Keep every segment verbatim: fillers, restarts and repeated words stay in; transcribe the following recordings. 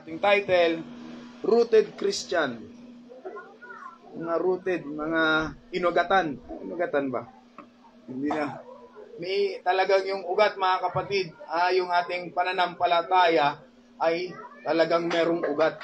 Yung title, Rooted Christian. Mga rooted, mga inugatan. Inugatan ba? Hindi na. May talagang yung ugat, mga kapatid, ah, yung ating pananampalataya ay talagang merong ugat.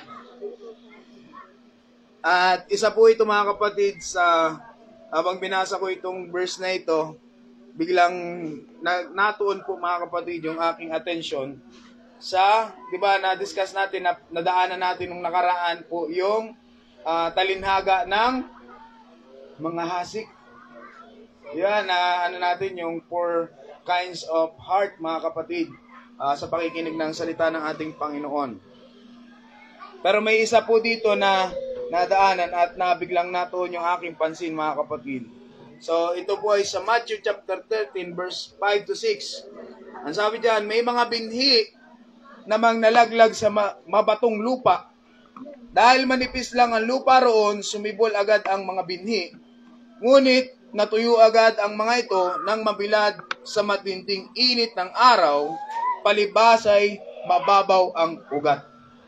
At isa po ito, mga kapatid, sa habang binasa ko itong verse na ito, biglang na, natuon po, mga kapatid, yung aking attention sa, di ba, na-discuss natin, na, nadaanan natin nung nakaraan po yung uh, talinhaga ng mga hasik. Yan, na ano natin yung four kinds of heart, mga kapatid, uh, sa pakikinig ng salita ng ating Panginoon. Pero may isa po dito na nadaanan at nabiglang natuon yung aking pansin, mga kapatid. So, ito po ay sa Matthew chapter thirteen, verse five to six. Ang sabi diyan, may mga binhi namang nalaglag sa mabatong lupa. Dahil manipis lang ang lupa roon, sumibol agad ang mga binhi. Ngunit natuyo agad ang mga ito nang mabilad sa matinding init ng araw, palibas ay mababaw ang ugat.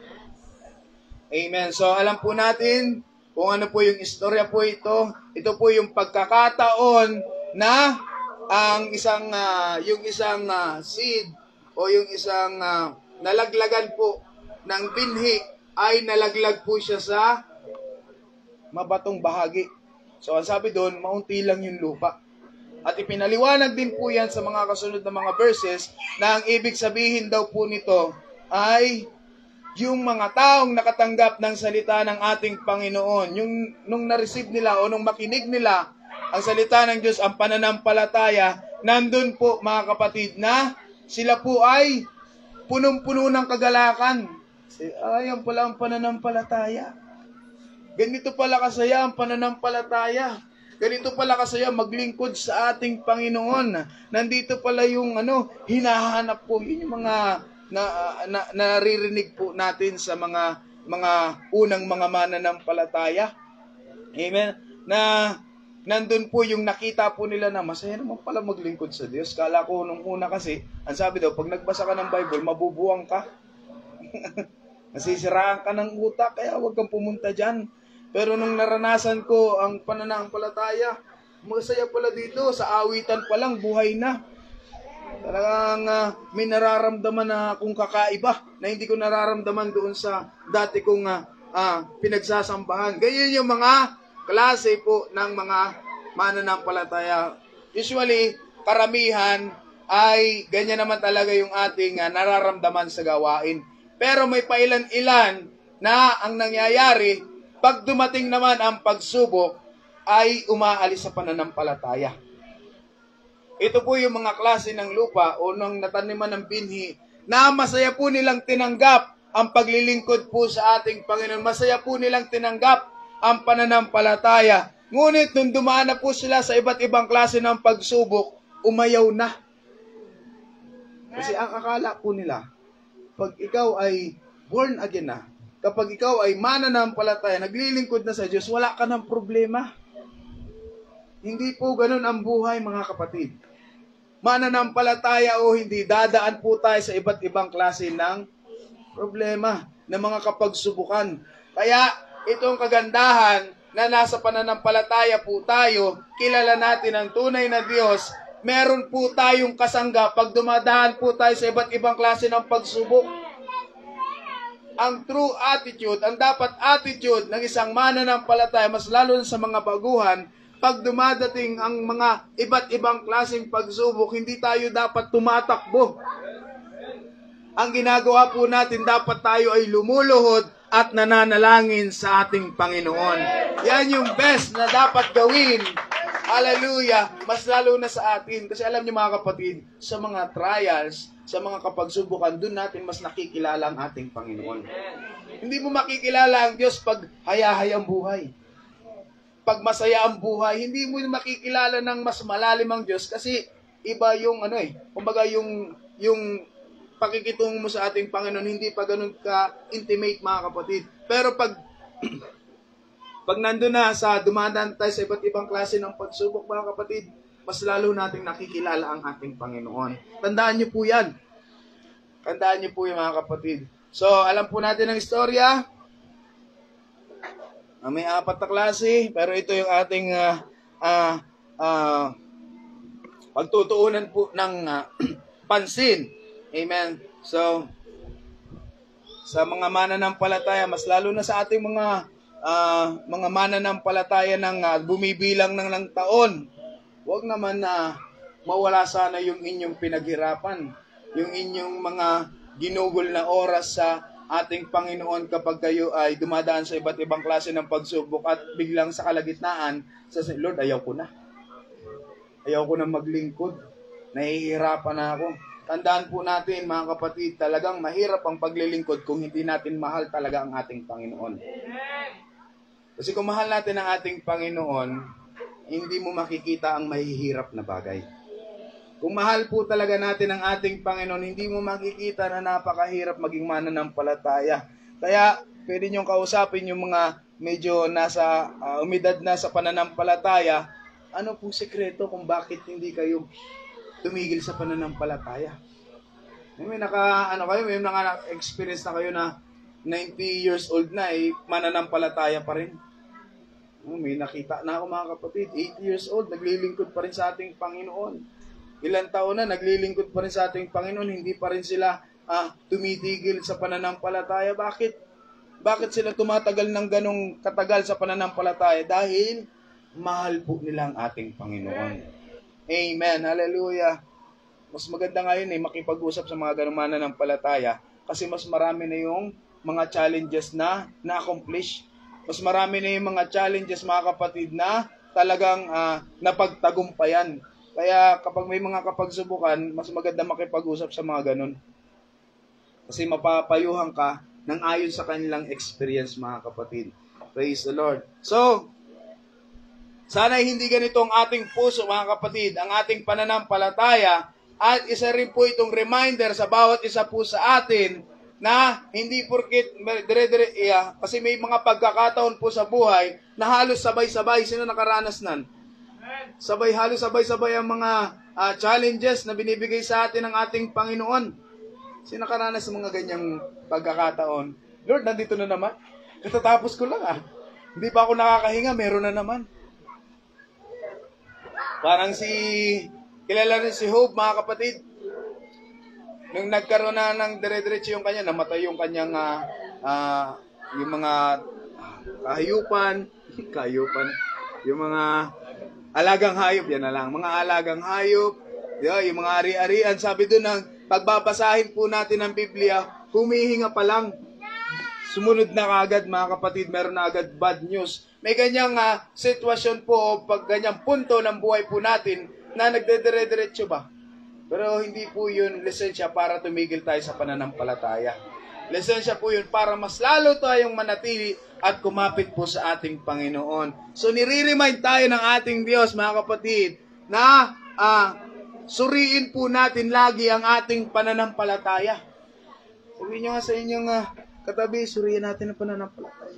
Amen. So alam po natin kung ano po yung istorya po ito. Ito po yung pagkakataon na ang isang uh, yung isang uh, seed o yung isang uh, nalaglagan po ng binhi ay nalaglag po siya sa mabatong bahagi. So, ang sabi doon, maunti lang yung lupa. At ipinaliwanag din po yan sa mga kasunod na mga verses na ang ibig sabihin daw po nito ay yung mga taong nakatanggap ng salita ng ating Panginoon. Yung nung na-receive nila o nung makinig nila ang salita ng Diyos, ang pananampalataya, nandun po, mga kapatid, na sila po ay punong-puno ng kagalakan. Ay, ang pala ang pananampalataya. Ganito pala kasaya ang pananampalataya. Ganito pala kasaya maglingkod sa ating Panginoon. Nandito pala yung ano, hinahanap po. Yun yung mga na, na, naririnig po natin sa mga mga unang mga mananampalataya. Amen. Na nandun po yung nakita po nila na masaya naman pala maglingkod sa Diyos. Kala ko nung una kasi, ang sabi daw, pag nagbasa ka ng Bible, mabubuwang ka. Nasisiraan ka ng utak, kaya huwag kang pumunta dyan. Pero nung naranasan ko ang pananampalataya, masaya pala dito, sa awitan pa lang, buhay na. Talagang uh, may nararamdaman na akong kakaiba na hindi ko nararamdaman doon sa dati kong uh, uh, pinagsasambahan. Ganyan yung mga klase po ng mga mananampalataya. Usually, karamihan ay ganyan naman talaga yung ating uh, nararamdaman sa gawain. Pero may pailan-ilan na ang nangyayari, pag dumating naman ang pagsubok, ay umaalis sa pananampalataya. Ito po yung mga klase ng lupa o ng nataniman ng binhi na masaya po nilang tinanggap ang paglilingkod po sa ating Panginoon. Masaya po nilang tinanggap ang pananampalataya. Ngunit nung dumaan na po sila sa iba't ibang klase ng pagsubok, umayaw na. Kasi ang akala po nila, pag ikaw ay born again na, kapag ikaw ay mananampalataya, naglilingkod na sa Diyos, wala ka ng problema. Hindi po ganun ang buhay, mga kapatid. Mananampalataya o hindi, dadaan po tayo sa iba't ibang klase ng problema, ng mga kapagsubukan. Kaya, itong kagandahan na nasa pananampalataya po tayo, kilala natin ang tunay na Diyos, meron po tayong kasangga pag dumadaan po tayo sa iba't ibang klase ng pagsubok. Ang true attitude, ang dapat attitude ng isang mananampalataya, mas lalo sa mga baguhan, pag dumadating ang mga iba't ibang klaseng pagsubok, hindi tayo dapat tumatakbo. Ang ginagawa po natin, dapat tayo ay lumuluhod at nananalangin sa ating Panginoon. Yan yung best na dapat gawin. Hallelujah! Mas lalo na sa atin. Kasi alam niyo, mga kapatid, sa mga trials, sa mga kapagsubukan, doon natin mas nakikilala ang ating Panginoon. Hindi mo makikilala ang Diyos pag hayahayang buhay. Pag masaya ang buhay, hindi mo makikilala ng mas malalim ang Diyos kasi iba yung ano eh, kumbaga yung yung pakikitungo mo sa ating Panginoon, hindi pa ganun ka-intimate, mga kapatid. Pero pag pag nandun na sa dumadaan tayo sa iba't ibang klase ng pagsubok, mga kapatid, mas lalo nating nakikilala ang ating Panginoon. Tandaan niyo po yan. Tandaan niyo po yan, mga kapatid. So, alam po natin ang istorya. Uh, may apat na klase, pero ito yung ating uh, uh, uh, pagtutuunan po ng uh, pansin. Amen. So, sa mga mananampalataya, mas lalo na sa ating mga uh, mga mananampalataya ng uh, bumibilang ng, ng taon, huwag naman na uh, mawala sana yung inyong pinaghirapan, yung inyong mga ginugol na oras sa ating Panginoon kapag kayo ay dumadaan sa iba't ibang klase ng pagsubok at biglang sa kalagitnaan, sa Lord, ayaw ko na. Ayaw ko na maglingkod. Nahihirapan na ako. Tandaan po natin, mga kapatid, talagang mahirap ang paglilingkod kung hindi natin mahal talaga ang ating Panginoon. Kasi kung mahal natin ang ating Panginoon, hindi mo makikita ang mahihirap na bagay. Kung mahal po talaga natin ang ating Panginoon, hindi mo makikita na napakahirap maging mananampalataya. Kaya, pwede niyong kausapin yung mga medyo nasa uh, umidad na sa pananampalataya, ano pong sekreto kung bakit hindi kayo tumigil sa pananampalataya? May naka, ano kayo, may naka-experience na kayo na ninety years old na, eh, mananampalataya pa rin. May nakita na ako, mga kapatid, eighty years old, naglilingkod pa rin sa ating Panginoon. Ilang taon na naglilingkod pa rin sa ating Panginoon, hindi pa rin sila ah, tumitigil sa pananampalataya. Bakit? Bakit sila tumatagal ng ganong katagal sa pananampalataya? Dahil mahal po nila ang ating Panginoon. Amen. Hallelujah. Mas maganda ngayon eh, makipag-usap sa mga ganong mananampalataya kasi mas marami na yung mga challenges na na-accomplish. Mas marami na yung mga challenges, mga kapatid, na talagang ah, napagtagumpayan. Kaya kapag may mga kapagsubukan, mas maganda makipag-usap sa mga ganun. Kasi mapapayuhan ka ng ayon sa kanilang experience, mga kapatid. Praise the Lord. So, sana hindi ganito ang ating puso, mga kapatid, ang ating pananampalataya, at isa rin po itong reminder sa bawat isa po sa atin na hindi porkit dire-dire, yeah, kasi may mga pagkakataon po sa buhay na halos sabay-sabay. Sino nakaranas nan? Sabay, halos sabay-sabay ang mga uh, challenges na binibigay sa atin ng ating Panginoon. Sino nakaranas sa mga ganyang pagkakataon? Lord, nandito na naman. Katatapos ko lang ah. Hindi pa ako nakakahinga, meron na naman. Parang si, kilala rin si Hope, mga kapatid. Nung nagkaroon na ng dire-diretso yung kanya, namatay yung kanyang, uh, uh, yung mga kahayupan, kahayupan, yung mga alagang hayop, yan na lang. Mga alagang hayop, yung mga ari-arian. Sabi doon, ang pagbabasahin po natin ng Biblia, humihinga pa lang. Sumunod na kagad, mga kapatid, meron na agad bad news. May ganyang uh, sitwasyon po, pag ganyang punto ng buhay po natin, na nagdedire-diretso ba? Pero hindi po yun lisensya para tumigil tayo sa pananampalataya. Lisensya po yun para mas lalo tayong manatili at kumapit po sa ating Panginoon. So, nire-remind tayo ng ating Diyos, mga kapatid, na uh, suriin po natin lagi ang ating pananampalataya. Sabihin nyo nga sa inyong uh, katabi, suriin natin ang pananampalataya.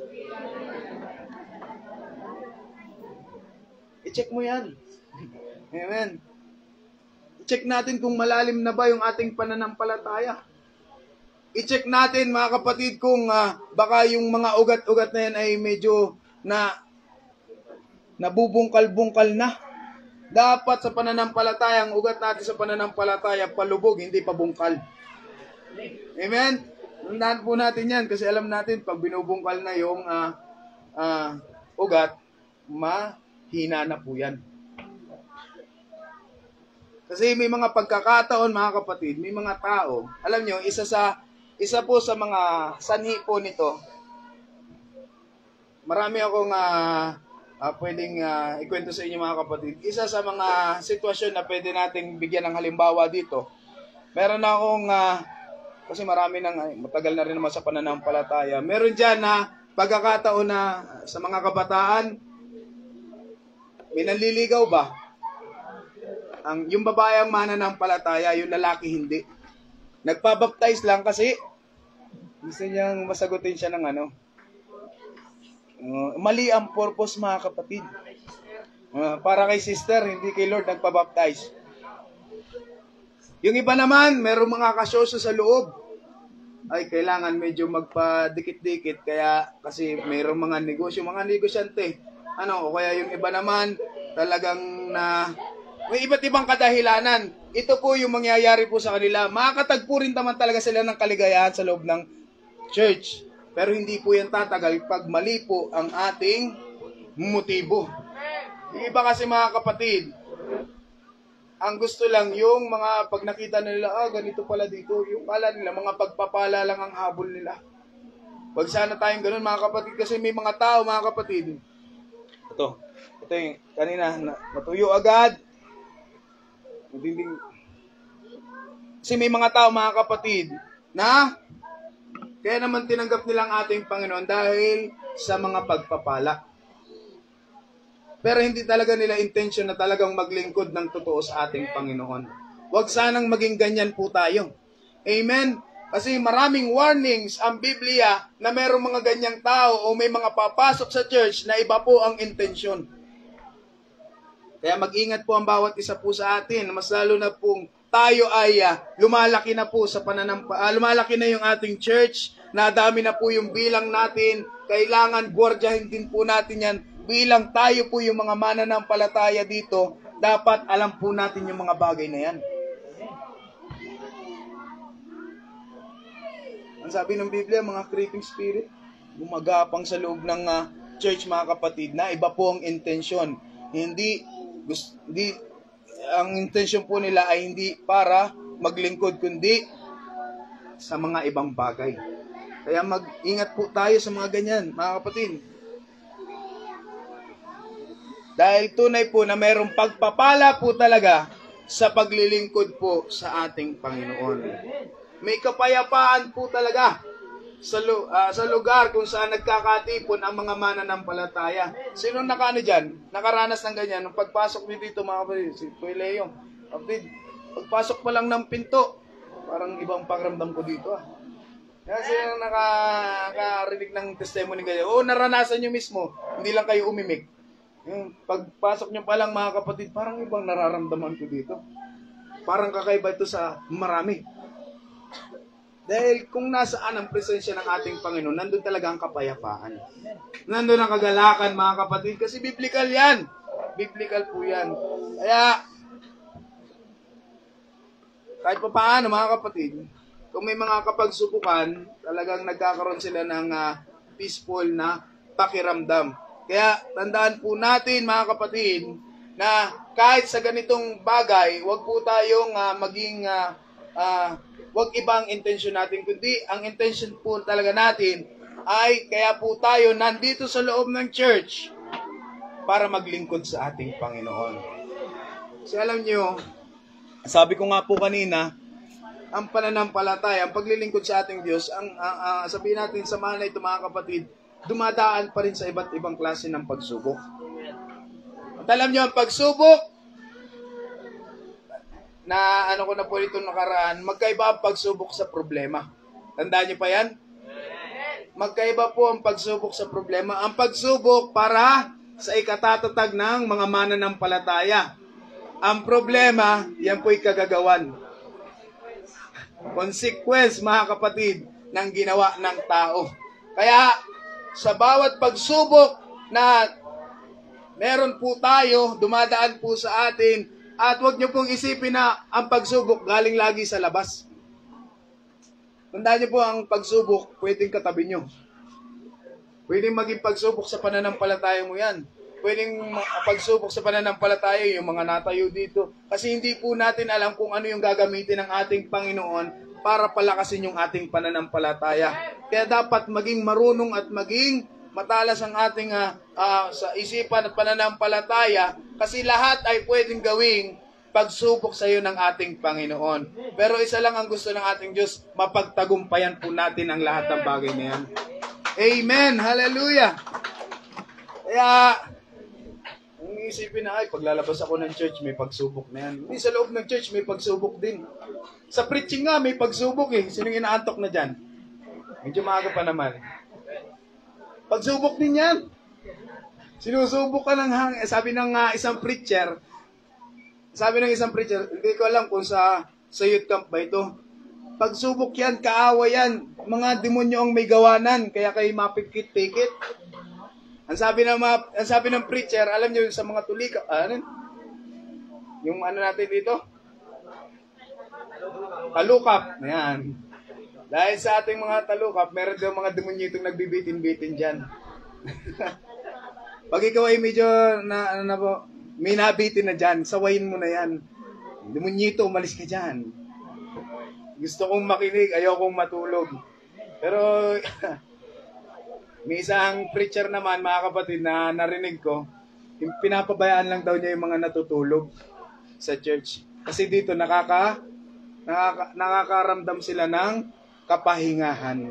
I-check mo yan. Amen. I-check natin kung malalim na ba yung ating pananampalataya. I-check natin, mga kapatid, kung uh, baka yung mga ugat-ugat na yan ay medyo na nabubungkal-bungkal na. Dapat sa pananampalataya, ang ugat natin sa pananampalataya, palubog, hindi pabungkal. Amen? Tandaan po natin yan kasi alam natin, pag binubungkal na yung uh, uh, ugat, mahina na po yan. Kasi may mga pagkakataon, mga kapatid, may mga tao, alam nyo, isa sa Isa po sa mga sanhi po nito, marami akong uh, uh, pwedeng uh, ikwento sa inyo, mga kapatid. Isa sa mga sitwasyon na pwede nating bigyan ng halimbawa dito, meron akong, uh, kasi marami nang, matagal na rin naman sa pananampalataya, meron dyan na pagkakataon na sa mga kabataan, may nanliligaw ba? Ang, yung babae ang mananampalataya, yung lalaki hindi. Nagpabaptize lang kasi gusto niyang masagutin siya ng ano. Uh, mali ang purpose, mga kapatid. Uh, para kay sister, hindi kay Lord nagpabaptize. Yung iba naman, merong mga kasyoso sa loob. ay kailangan medyo magpa-dikit-dikit kaya kasi mayroong mga negosyo, mga negosyante. Ano, o kaya yung iba naman talagang na may iba't ibang kadahilanan. Ito po yung mangyayari po sa kanila. Makakatagpo rin naman talaga sila ng kaligayahan sa loob ng church. Pero hindi po yan tatagal pag mali po ang ating motibo. Yung iba kasi mga kapatid, ang gusto lang yung mga pag nakita nila, ah, ganito pala dito, yung kala nila, mga pagpapala lang ang habol nila. Wag sana tayong ganun mga kapatid, kasi may mga tao mga kapatid. Ito, ito yung kanina, matuyo agad. Kasi may mga tao mga kapatid, na kaya naman tinanggap nilang ating Panginoon dahil sa mga pagpapala. Pero hindi talaga nila intention na talagang maglingkod ng totoo sa ating Panginoon. Huwag sanang maging ganyan po tayo. Amen? Kasi maraming warnings ang Biblia na mayroong mga ganyang tao o may mga papasok sa church na iba po ang intention. Kaya mag-ingat po ang bawat isa po sa atin. Mas lalo na pong tayo ay uh, lumalaki na po sa pananampa, uh, lumalaki na yung ating church, nadami na po yung bilang natin, kailangan gwardiyahin din po natin yan. Bilang tayo po yung mga mananampalataya dito, dapat alam po natin yung mga bagay na yan. Ang sabi ng Biblia, mga creeping spirit, gumagapang sa loob ng uh, church mga kapatid na iba po ang intensyon. Hindi, gusto, hindi, ang intensyon po nila ay hindi para maglingkod, kundi sa mga ibang bagay. Kaya mag-ingat po tayo sa mga ganyan, mga kapatid. Dahil tunay po na mayroong pagpapala po talaga sa paglilingkod po sa ating Panginoon. May kapayapaan po talaga sa, uh, sa lugar kung saan nagkakatipon ang mga mananampalataya. Sino nakano dyan? Nakaranas ng ganyan? Nung pagpasok niyo dito mga kapatid, si Kuya Leo, kapatid, pagpasok pa lang ng pinto, parang ibang pakiramdam ko dito ah. Kasi naka, nakarinig ng testimony kayo, o naranasan nyo mismo, hindi lang kayo umimik. Yung pagpasok nyo pa lang mga kapatid, parang ibang nararamdaman ko dito. Parang kakaiba ito sa marami. Dahil kung nasaan ang presensya ng ating Panginoon, nandun talaga ang kapayapaan. Nandun ang kagalakan mga kapatid, kasi biblical yan. Biblical po yan. Kaya, kahit pa paano mga kapatid, kung may mga kapagsubukan, talagang nagkakaroon sila ng uh, peaceful na pakiramdam. Kaya tandaan po natin mga kapatid na kahit sa ganitong bagay, wag po tayong uh, maging uh, uh, wag ibang intensyon natin, kundi ang intensyon po talaga natin ay kaya po tayo nandito sa loob ng church para maglingkod sa ating Panginoon. Kasi alam nyo, sabi ko nga po kanina, ang pananampalataya, ang paglilingkod sa ating Diyos, ang uh, uh, sabihin natin sa mga na ito mga kapatid, dumadaan pa rin sa iba't ibang klase ng pagsubok. At alam nyo, ang pagsubok, na ano ko na po ito nakaraan, magkaiba ang pagsubok sa problema. Tandaan nyo pa yan? Magkaiba po ang pagsubok sa problema. Ang pagsubok para sa ikatatatag ng mga mananampalataya. Ang problema, yan po'y kagagawan. Consequence, mga kapatid, ng ginawa ng tao. Kaya, sa bawat pagsubok na meron po tayo, dumadaan po sa atin, at huwag niyo pong isipin na ang pagsubok galing lagi sa labas. Tandaan niyo po, ang pagsubok, pwedeng katabi niyo. Pwedeng maging pagsubok sa pananampalataya mo yan. Pwedeng pagsubok sa pananampalataya yung mga natayo dito. Kasi hindi po natin alam kung ano yung gagamitin ng ating Panginoon para palakasin yung ating pananampalataya. Kaya dapat maging marunong at maging matalas ang ating uh, uh, sa isipan at pananampalataya, kasi lahat ay pwedeng gawing pagsubok sa iyo ng ating Panginoon. Pero isa lang ang gusto ng ating Diyos, mapagtagumpayan po natin ang lahat ng bagay na yan. Amen! Hallelujah! Kaya, kung isipin na, ay, paglalabas ako ng church, may pagsubok na yan. Hindi, sa loob ng church, may pagsubok din. Sa preaching nga, may pagsubok eh. Sinong inaantok na dyan? Medyo maaga pa naman. Pagsubok din yan. Sinusubok ka ng hang... Sabi ng uh, isang preacher, sabi ng isang preacher, hindi ko alam kung sa, sa youth camp ba ito. Pagsubok yan, kaawa yan. mga demonyo ang may gawanan, kaya kayo mapikit-pikit. Ang sabi ng mga, ang sabi ng preacher, alam niyo sa mga tulika, ano? Yung ano natin dito? Talukap. Ayan. Dahil sa ating mga talukap, meron daw mga demonyo itong nagbibitin-bitin dyan. Pag ikaw ay medyo na, ano na po, may nabitin na dyan, sawayin mo na yan. Demonyito, umalis ka dyan. Gusto kong makinig, ayaw kong matulog. Pero, may isang preacher naman, mga kapatid, na narinig ko, pinapabayaan lang daw niya yung mga natutulog sa church. Kasi dito, nakaka, nakaka, nakakaramdam sila ng kapahingahan.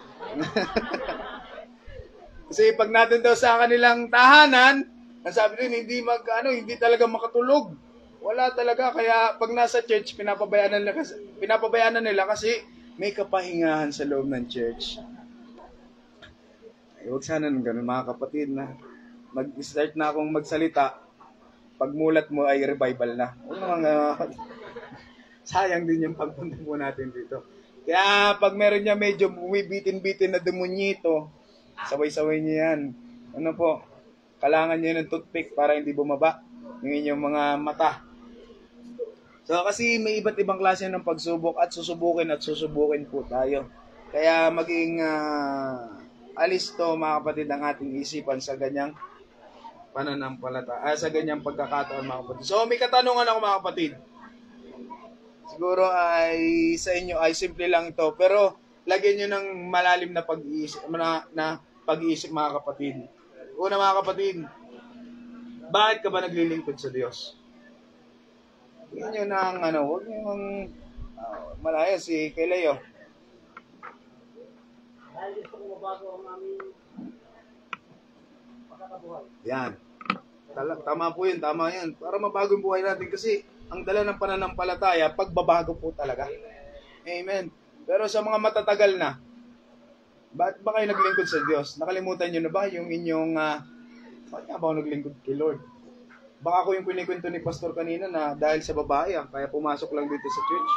Kasi pag natin daw sa kanilang tahanan, nasabi rin, hindi mag, ano, hindi talaga makatulog. Wala talaga, kaya pag nasa church, pinapabayaan nila kasi, pinapabayaan nila kasi may kapahingahan sa loob ng church. Ay, huwag sana nung ganun, mga kapatid, na mag-start na akong magsalita, pagmulat mo ay revival na. Huwag naman, uh, sayang din yung pagpunta mo natin dito. Kaya pag meron niya medyo bumibitin-bitin na demonyito, saway-saway niya yan. Ano po, kailangan niya ng toothpick para hindi bumaba yung inyong mga mata. So kasi may iba't ibang klase ng pagsubok at susubukin at susubukin po tayo. Kaya maging uh, alisto, mga kapatid, ang ating isipan sa ganyang pananampalataya, ah, sa ganyang pagkakataon, mga kapatid. So may katanungan ako, mga kapatid. Siguro ay sa inyo ay simple lang ito, pero lagyan nyo ng malalim na pag-iisip, na, na pag-iisip, mga kapatid. Una, mga kapatid, bakit ka ba naglilingkod sa Diyos? Tingnan nyo ng ano, huwag nyo yung uh, malaya si kay Leo. Dahil gusto ko mabago ang aming pagkakabuhay. Yan. Tama po yun, tama yan. Para mabago yung buhay natin kasi ang dala ng pananampalataya, pagbabago po talaga. Amen. Pero sa mga matatagal na, bakit ba kayo naglingkod sa Diyos? Nakalimutan nyo na ba yung inyong, uh, bakit nga ba ako naglingkod kay Lord? Baka ako yung kinikwento ni Pastor kanina na dahil sa babae, ah, kaya pumasok lang dito sa church.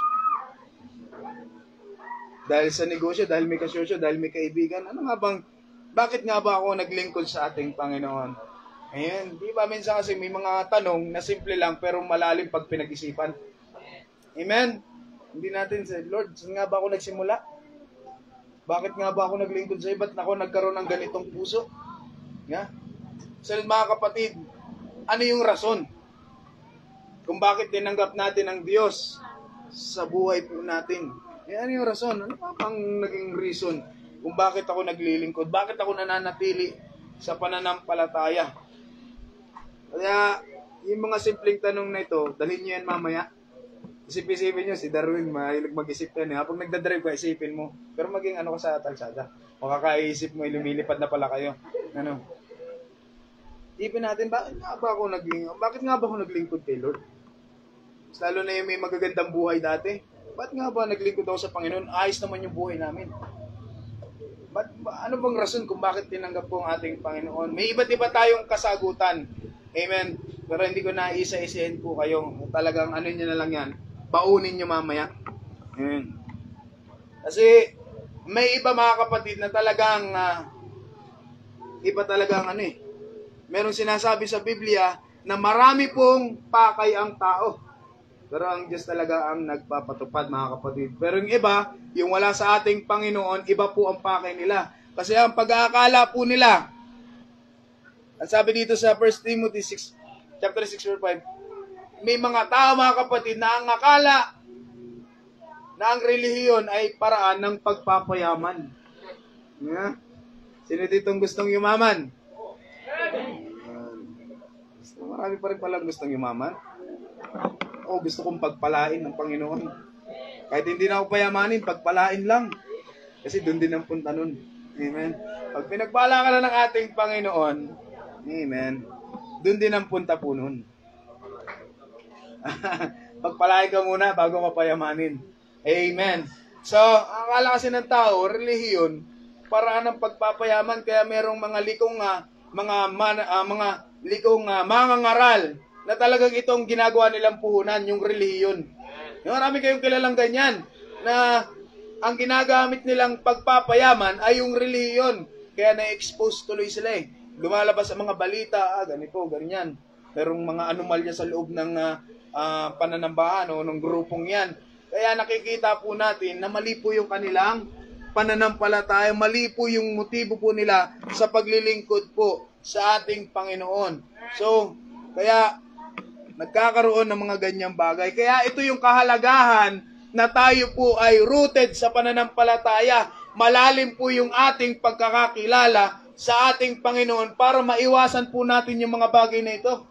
Dahil sa negosyo, dahil may kasosyo, dahil may kaibigan. Ano nga bang, bakit nga ba ako naglingkod sa ating Panginoon? Ayan, di ba minsan kasi may mga tanong na simple lang pero malalim pag pinag-isipan. Amen? Hindi natin say, Lord, saan nga ba ako nagsimula? Bakit nga ba ako naglingkod sa iyo? Ba't ako nagkaroon ng ganitong puso? Yeah? So mga kapatid, ano yung rason kung bakit tinanggap natin ang Diyos sa buhay po natin? Eh, ano yung rason? Ano pa pang naging reason kung bakit ako naglilingkod? Bakit ako nananatili sa pananampalataya? Kaya, yung mga simpleng tanong na ito, dalhin nyo yan mamaya. Isip-isipin nyo, si Darwin, mahilig mag-isip yan. Eh. Habang nagdadrive ka, isipin mo. Pero maging ano ka sa talsada. O kakaisip mo, lumilipad na pala kayo. Ano? Isipin natin, bakit nga ba ako naglingkod? Bakit nga ba ako naglingkod kay Lord? Lalo na yung may magagandang buhay dati. Ba't nga ba naglingkod ako sa Panginoon? Ayos naman yung buhay namin. Ba't, ba, ano bang rason kung bakit tinanggap ko ang ating Panginoon? May iba't iba tayong kasagutan. Amen. Pero hindi ko na isa-isahin po kayo. Talagang ano nyo na lang yan. Baunin nyo mamaya. Amen. Kasi may iba, mga kapatid, na talagang uh, iba talagang ano eh. Merong sinasabi sa Biblia na marami pong pakay ang tao. Pero ang Diyos talaga ang nagpapatupad, mga kapatid. Pero yung iba, yung wala sa ating Panginoon, iba po ang pakay nila. Kasi ang pag-aakala po nila, ang sabi dito sa First Timothy six, chapter six, verse five, may mga tao, mga kapatid, na ang akala na ang relihiyon ay paraan ng pagpapayaman. Yeah. Sino ditong gustong yumaman? Uh, marami pa rin palang gustong yumaman. O gusto kong pagpalain ng Panginoon. Kahit hindi na ako payamanin, pagpalain lang. Kasi doon din ang punta nun. Amen. Pag pinagpala ka na ng ating Panginoon, amen, doon din ang punta po nun. Pagpalain ka muna bago ka payamanin. Amen. So, akala kasi ng tao, relihiyon, paraan ng pagpapayaman, kaya merong mga likong, uh, mga, man, uh, mga likong uh, mangangaral, na talagang itong ginagawa nilang puhunan, yung relihiyon. Yung marami kayong kilalang ganyan, na ang ginagamit nilang pagpapayaman ay yung reliyon. Kaya na-expose tuloy sila eh. Lumalabas ang mga balita, ah, ganito, ganyan. Merong mga anomalya sa loob ng uh, uh, pananambahan o ng grupong yan. Kaya nakikita po natin na mali po yung kanilang pananampalataya, mali po yung motibo po nila sa paglilingkod po sa ating Panginoon. So, kaya nagkakaroon ng mga ganyang bagay. Kaya ito yung kahalagahan na tayo po ay rooted sa pananampalataya. Malalim po yung ating pagkakakilala sa ating Panginoon para maiwasan po natin yung mga bagay na ito.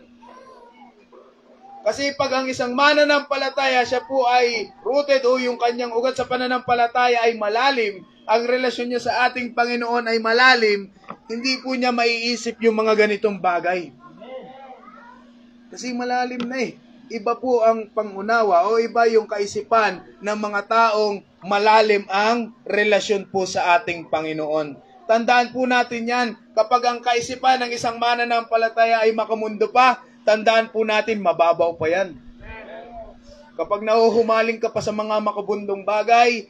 Kasi pag ang isang mananampalataya, siya po ay rooted o yung kanyang ugat sa pananampalataya ay malalim, ang relasyon niya sa ating Panginoon ay malalim, hindi po niya maiisip yung mga ganitong bagay. Kasi malalim na eh. Iba po ang pangunawa o iba yung kaisipan ng mga taong malalim ang relasyon po sa ating Panginoon. Tandaan po natin yan, kapag ang kaisipan ng isang mananampalataya ay makamundo pa, tandaan po natin, mababaw pa yan. Kapag nahuhumaling ka pa sa mga makabundong bagay,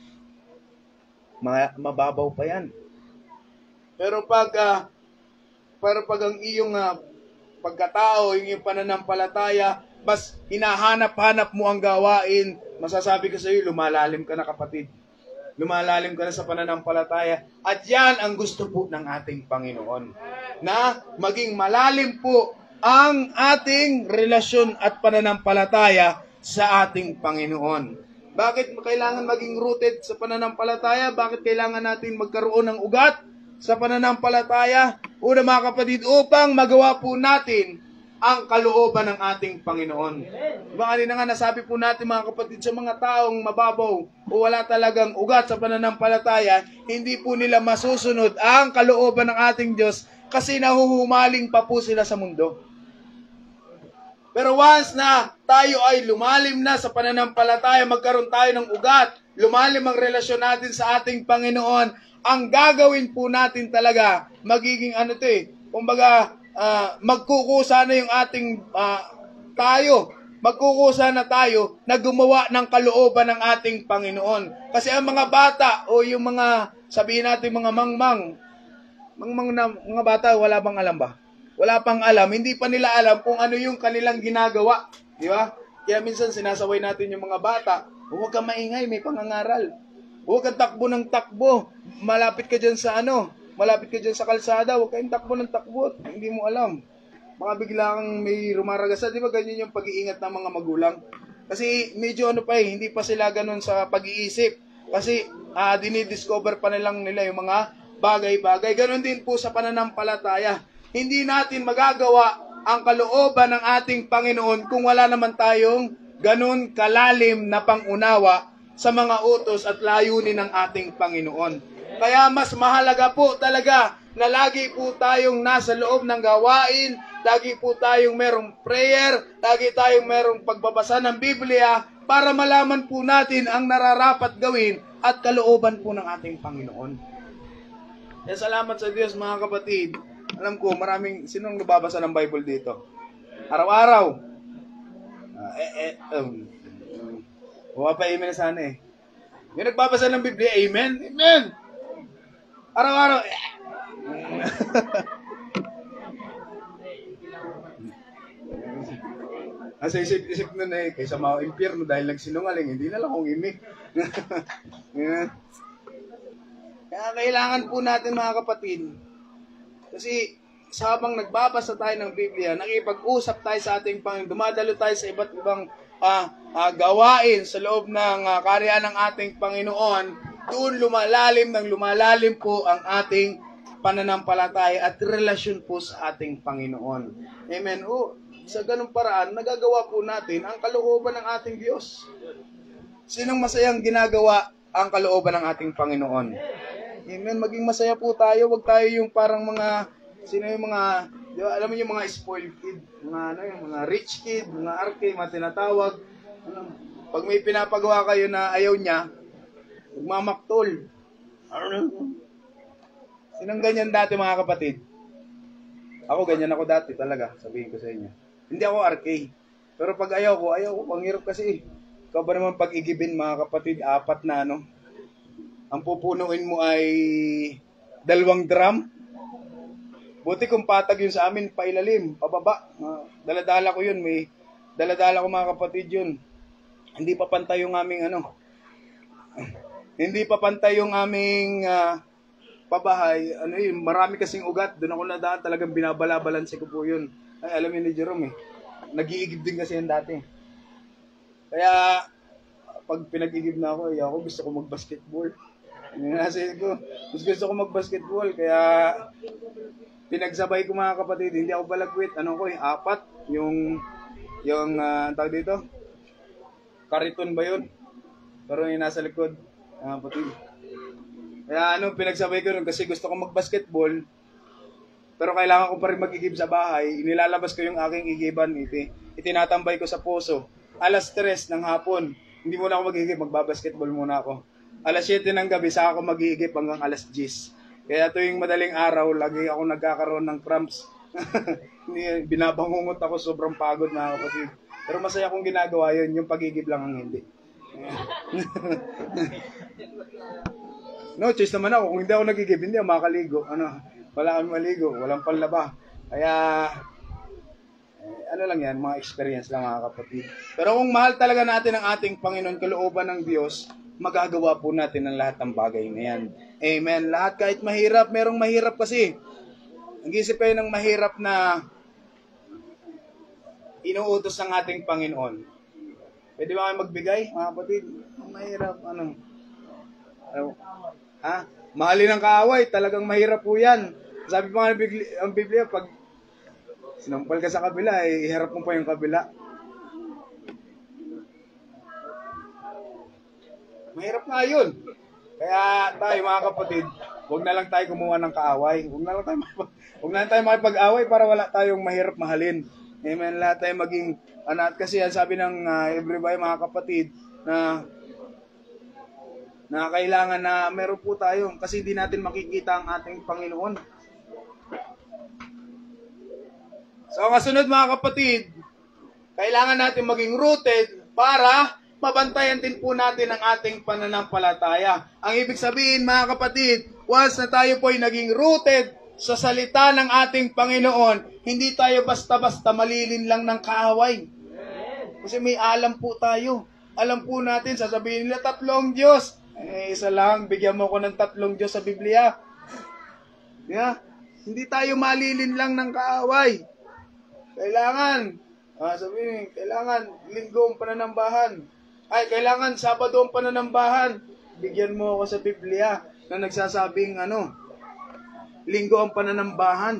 ma- mababaw pa yan. Pero pag, uh, pero pag ang iyong uh, pagkatao, yung iyong pananampalataya, mas hinahanap-hanap mo ang gawain, masasabi ko sa iyo, lumalalim ka na kapatid. Lumalalim ka na sa pananampalataya. At yan ang gusto po ng ating Panginoon. Na maging malalim po ang ating relasyon at pananampalataya sa ating Panginoon. Bakit kailangan maging rooted sa pananampalataya? Bakit kailangan natin magkaroon ng ugat sa pananampalataya? Una mga kapatid, upang magawa po natin ang kalooban ng ating Panginoon. Diba kanina nga nasabi po natin mga kapatid, sa mga taong mababaw o wala talagang ugat sa pananampalataya, hindi po nila masusunod ang kalooban ng ating Diyos kasi nahuhumaling pa po sila sa mundo. Pero once na tayo ay lumalim na sa pananampalataya, magkaroon tayo ng ugat, lumalim ang relasyon natin sa ating Panginoon, ang gagawin po natin talaga, magiging ano to eh, kumbaga, uh, magkukusa na yung ating uh, tayo, magkukusa na tayo na gumawa ng kalooban ng ating Panginoon. Kasi ang mga bata o yung mga, sabihin natin mga mangmang, mangmang na mga bata, wala bang alam ba? Wala pang alam, hindi pa nila alam kung ano yung kanilang ginagawa. Di ba? Kaya minsan sinasaway natin yung mga bata, huwag kang maingay, may pangangaral. Huwag kang takbo ng takbo. Malapit ka dyan sa ano, malapit ka dyan sa kalsada, huwag kang takbo ng takbo. Hindi mo alam. Baka bigla kang may rumaragasa. Di ba ganyan yung pag-iingat ng mga magulang? Kasi medyo ano pa eh, hindi pa sila ganun sa pag-iisip. Kasi uh, dinidiscover pa nilang nila yung mga bagay-bagay. Ganun din po sa pananampalataya. Hindi natin magagawa ang kalooban ng ating Panginoon kung wala naman tayong ganun kalalim na pangunawa sa mga utos at layunin ng ating Panginoon. Kaya mas mahalaga po talaga na lagi po tayong nasa loob ng gawain, lagi po tayong merong prayer, lagi tayong merong pagbabasa ng Biblia para malaman po natin ang nararapat gawin at kalooban po ng ating Panginoon. Kaya salamat sa Diyos mga kapatid. Alam ko, maraming, sinong nababasa ng Bible dito? Araw-araw. Uh, eh, eh, um, um, Pumapa-amen na sana eh. Yung nagbabasa ng Biblia, amen? Amen! Araw-araw. Asa isip-isip nun eh, kaysa mga impyerno dahil nagsinungaling, hindi na lang kung imik. Kaya kailangan po natin mga kapatid, kasi sa habang nagbabasa tayo ng Biblia, nakipag-usap tayo sa ating Panginoon, dumadalo tayo sa iba't ibang uh, uh, gawain sa loob ng uh, karya ng ating Panginoon, doon lumalalim ng lumalalim po ang ating pananampalataya at relasyon po sa ating Panginoon. Amen. O, sa ganung paraan, nagagawa po natin ang kalooban ng ating Diyos. Sinong masayang ginagawa ang kalooban ng ating Panginoon? Amen. Maging masaya po tayo. Huwag tayo yung parang mga, sino yung mga, di ba, alam mo yung mga spoiled kid, mga, ano, yung mga rich kid, mga arke, mga tinatawag. Ano, pag may pinapagawa kayo na ayaw niya, magmamaktol. Ano? Sinong ganyan dati mga kapatid? Ako ganyan ako dati talaga, sabihin ko sa inyo. Hindi ako arke. Pero pag ayaw ko, ayaw ko, panghirap kasi. Ikaw ba naman pag-igibin mga kapatid, apat na ano, ang pupunuin mo ay dalawang drum. Buti kung patag yun sa amin, pailalim, pababa. Uh, daladala ko yun, may daladala ko mga kapatid yun. Hindi pa pantay yung aming ano. Hindi pa pantay yung aming uh, pabahay. Ano yun, marami kasing ugat. Doon ako nadaan, talagang binabala-balanse ko po yun. Ay, alam yun ni Jerome eh. Nag-iigib din kasi yan dati. Kaya, pag pinag-igib na ako, eh, ako gusto ko mag-basketball. Nasa ko, gusto, gusto ko mag-basketball. Kaya, pinagsabay ko mga kapatid, hindi ako balagwit. Ano ko eh, apat. Yung, yung, uh, tawag dito, kariton ba yun? Pero yung nasa likod, mga kapatid. Kaya ano, pinagsabay ko nun kasi gusto ko mag-basketball. Pero kailangan ko pa rin mag-igib sa bahay. Inilalabas ko yung aking igiban. Iti, itinatambay ko sa puso. Alas tres ng hapon. Hindi muna ako mag-igib, magbabasketball muna ako. Alas siyete ng gabi, saka ako mag-igib hanggang alas diyes. Kaya tuwing madaling araw, lagi ako nagkakaroon ng cramps. Binabangungot ako, sobrang pagod mga kapatid. Pero masaya kong ginagawa yun, yung pag-igib lang ang hindi. No, choice naman ako. Kung hindi ako nagigib, hindi ako makaligo. Ano, wala kang maligo, walang panlaba. Kaya, eh, ano lang yan, mga experience lang mga kapatid. Pero kung mahal talaga natin ang ating Panginoon, kalooban ng Diyos, magagawa po natin ang lahat ng bagay na yan. Amen. Lahat kahit mahirap, merong mahirap kasi. Nag-isip kayo ng mahirap na inuutos ng ating Panginoon. Pwede ba kayo magbigay, mga kapatid? Ang mahirap, ano? Ano? Ha? Mahalin ang kaaway, talagang mahirap po yan. Sabi pa nga ang Biblia, pag sinampal ka sa kabila, eh, iharap mo pa yung kabila. Mahirap nga yun. Kaya tayo, mga kapatid, huwag na lang tayo gumawa ng kaaway. Huwag na lang tayo, huwag na lang tayo makipag-away para wala tayong mahirap mahalin. Amen. Lahat tayo maging, ano, at kasi yan sabi ng uh, everybody, mga kapatid, na na kailangan na meron po tayo kasi hindi natin makikita ang ating Panginoon. So, kasunod mga kapatid, kailangan natin maging rooted para mabantayan din po natin ang ating pananampalataya. Ang ibig sabihin mga kapatid, once na tayo po ay naging rooted sa salita ng ating Panginoon, hindi tayo basta-basta malilin lang ng kaaway. Kasi may alam po tayo. Alam po natin, sasabihin nila tatlong Diyos. Eh, isa lang, bigyan mo ko ng tatlong Diyos sa Biblia. Yeah. Hindi tayo malilin lang ng kaaway. Kailangan, ah, sabihin, kailangan linggo ang pananambahan. Ay, kailangan Sabado ang pananambahan. Bigyan mo ako sa Biblia na nagsasabing ano, linggo ang pananambahan.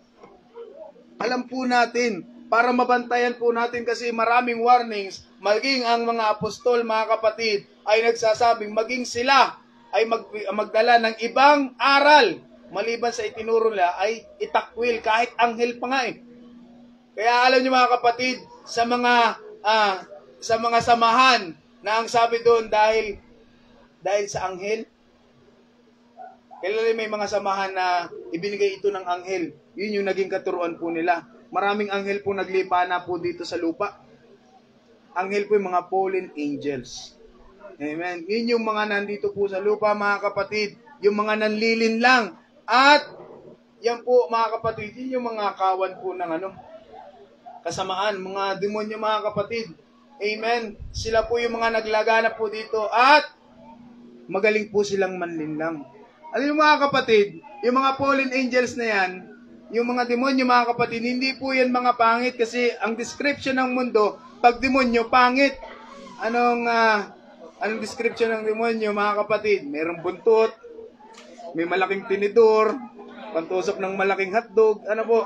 Alam po natin, para mabantayan po natin kasi maraming warnings, maging ang mga apostol, mga kapatid, ay nagsasabing maging sila ay mag, magdala ng ibang aral. Maliban sa itinuro nila ay itakwil kahit anghel pa nga eh. Kaya alam niyo mga kapatid, sa mga ah, sa mga samahan na ang sabi doon dahil dahil sa anghel, kailan may mga samahan na ibinigay ito ng anghel. Yun yung naging katuruan po nila. Maraming anghel po naglipa na po dito sa lupa. Anghel po yung mga fallen angels. Amen. Yun yung mga nandito po sa lupa, mga kapatid. Yung mga nanlilin lang. At yan po, mga kapatid, yun yung mga kawan po ng ano, kasamaan, mga demonyo, mga kapatid. Amen. Sila po yung mga naglagana po dito at magaling po silang manlinlang. Alam mo mga kapatid, yung mga fallen angels na yan, yung mga demonyo mga kapatid, hindi po yan mga pangit kasi ang description ng mundo, pag demonyo, pangit. Anong, uh, anong description ng demonyo mga kapatid? Merong buntot, may malaking tinidor, pantusok ng malaking hotdog, ano po?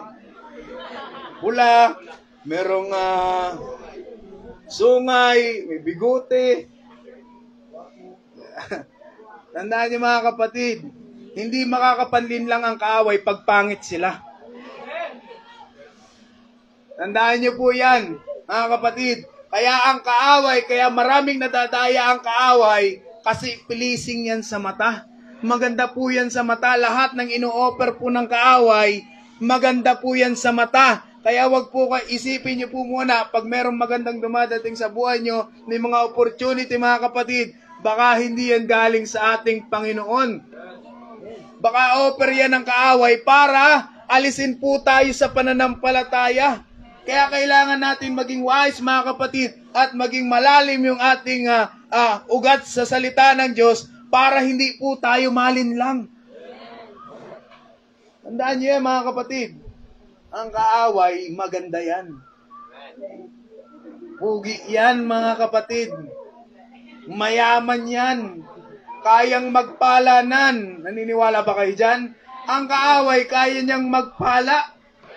Pula, merong uh, sungay, may bigote. Tandaan niyo mga kapatid, hindi makakapanlin lang ang kaaway pag pangit sila. Tandaan niyo po yan, mga kapatid. Kaya ang kaaway, kaya maraming nadadaya ang kaaway kasi pleasing yan sa mata. Maganda po yan sa mata. Lahat ng ino-offer po ng kaaway, maganda po yan sa mata. Kaya wag po kayo, isipin niyo po muna, pag merong magandang dumadating sa buhay niyo, may mga opportunity mga kapatid, baka hindi yan galing sa ating Panginoon. Baka offer yan ng kaaway para alisin po tayo sa pananampalataya. Kaya kailangan natin maging wise, mga kapatid, at maging malalim yung ating uh, uh, ugat sa salita ng Diyos para hindi po tayo malinlang. Tandaan niyo yan, mga kapatid. Ang kaaway, maganda yan. Pugi yan, mga kapatid. Mayaman yan. Kayang magpalanan. Naniniwala ba kayo dyan? Ang kaaway, kaya niyang magpala.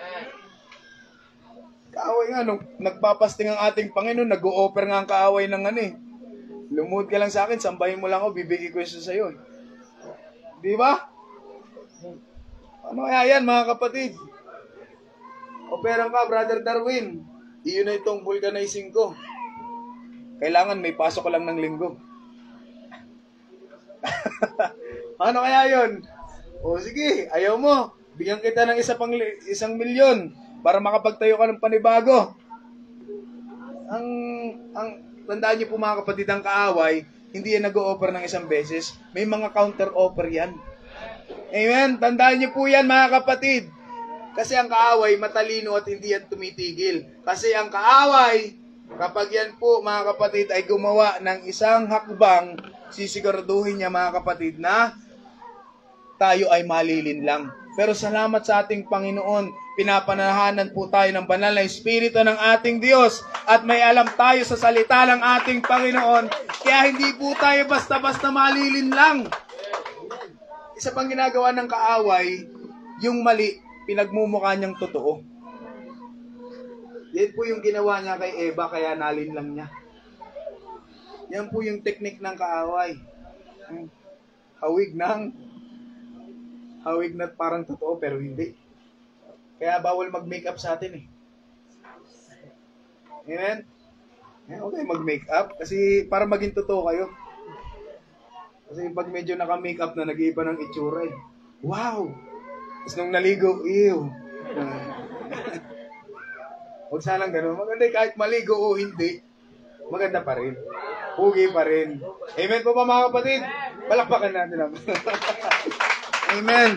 Kaaway nga, nung nagpapasting ang ating Panginoon, nag-o-offer nga ang kaaway ng ano eh. Lumuhod ka lang sa akin, sambahin mo lang ako, bibigay ko isa sa iyo. Di ba? Ano kaya yan, mga kapatid? Operang ka, Brother Darwin. Iyon na itong vulcanizing ko. Kailangan may pasok ko lang ng linggo. Ano kaya yun? O sige, ayaw mo. Bigyan kita ng isa pang, isang milyon para makapagtayo ka ng panibago. Ang, ang, tandaan niyo po, mga kapatid, ang kaaway, hindi yan nag-o-offer ng isang beses. May mga counter-offer yan. Amen? Tandaan niyo po yan, mga kapatid. Kasi ang kaaway, matalino at hindi yan tumitigil. Kasi ang kaaway, kapag yan po, mga kapatid, ay gumawa ng isang hakbang, sisiguraduhin niya, mga kapatid, na tayo ay malilin lang. Pero salamat sa ating Panginoon, pinapananahanan po tayo ng banal na Espiritu ng ating Diyos at may alam tayo sa salita ng ating Panginoon, kaya hindi po tayo basta-basta malilin lang. Isa pang ginagawa ng kaaway, yung mali, pinagmumukha niyang totoo. Yan po yung ginawa niya kay Eva, kaya nalin lang niya. Yan po yung teknik ng kaaway. Hawig ng hawig na parang totoo pero hindi. Kaya bawal mag-makeup sa atin eh. Amen? Okay, mag-makeup kasi para maging totoo kayo. Kasi pag medyo naka-makeup na, nag-iiba ng itsura eh. Wow! Tapos nung naligo, ew! Huwag sanang gano'n. Maganda kahit maligo o hindi, maganda pa rin. Pugi pa rin. Amen po ba, mga kapatid? Palakpakan natin lang. Amen.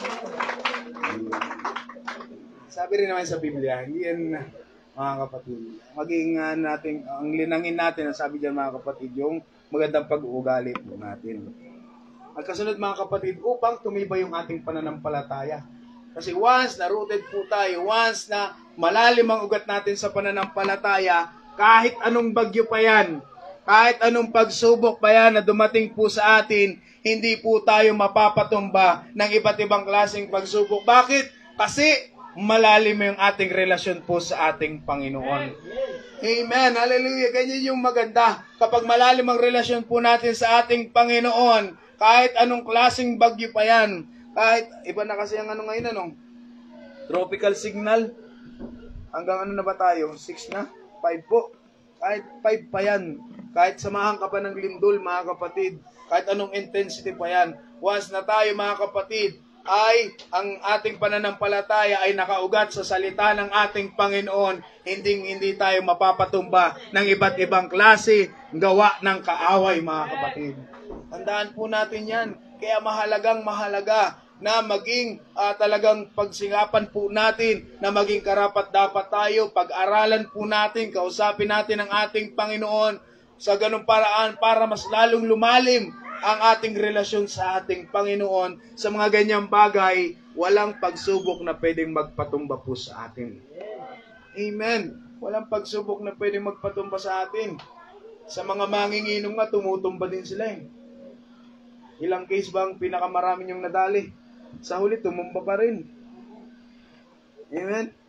Sabi rin naman sa Biblia, hindi yan, mga kapatid. Maging uh, natin, ang linangin natin, ang sabi dyan, mga kapatid, yung magandang pag-uugali po natin. At kasunod, mga kapatid, upang tumibay yung ating pananampalataya. Kasi once na rooted po tayo, once na malalim ang ugat natin sa pananampalataya, kahit anong bagyo pa yan, kahit anong pagsubok pa yan na dumating po sa atin, hindi po tayo mapapatumba ng iba't ibang klaseng pagsubok. Bakit? Kasi malalim yung ating relasyon po sa ating Panginoon. Amen. Hallelujah. Ganyan yung maganda. Kapag malalim ang relasyon po natin sa ating Panginoon, kahit anong klaseng bagyo pa yan, kahit, iba na kasi ang ano ngayon, ano? Tropical signal. Hanggang ano na ba tayo? six na? five po. Kahit five pa yan. Kahit samahan ka pa ng lindol, mga kapatid. Kahit anong intensity pa yan. Once na tayo, mga kapatid, ay ang ating pananampalataya ay nakaugat sa salita ng ating Panginoon, hindi hindi tayo mapapatumba ng iba't ibang klase gawa ng kaaway, mga kapatid. Tandaan po natin yan. Kaya mahalagang mahalaga na maging uh, talagang pagsingapan po natin na maging karapat dapat tayo, pag-aralan po natin, kausapin natin ang ating Panginoon sa ganung paraan para mas lalong lumalim ang ating relasyon sa ating Panginoon. Sa mga ganyang bagay, walang pagsubok na pwedeng magpatumba po sa atin. Amen. Walang pagsubok na pwedeng magpatumba sa atin. Sa mga manginginom nga, tumutumba din sila eh. Ilang case ba ang pinakamaraming yung nadali? Sa huli, tumumba pa rin. Amen?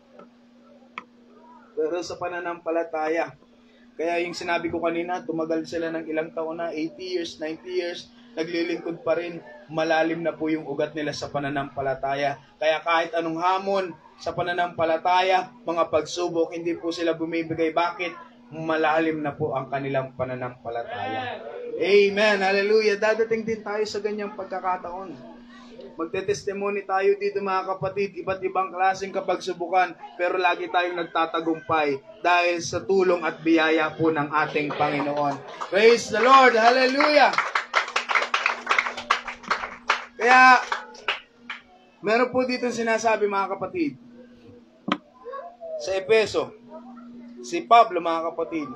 Pero sa pananampalataya, kaya yung sinabi ko kanina, tumagal sila ng ilang taon na, eighty years, ninety years, naglilingkod pa rin, malalim na po yung ugat nila sa pananampalataya. Kaya kahit anong hamon sa pananampalataya, mga pagsubok, hindi po sila bumibigay. Bakit? Malalim na po ang kanilang pananampalataya. Amen. Hallelujah. Dadating din tayo sa ganyang pagkakataon. Magte-testimony tayo dito mga kapatid, iba't ibang klaseng kapagsubukan, pero lagi tayong nagtatagumpay dahil sa tulong at biyaya po ng ating Panginoon. Praise the Lord! Hallelujah! Kaya, meron po dito sinasabi mga kapatid, sa Epeso, si Pablo mga kapatid,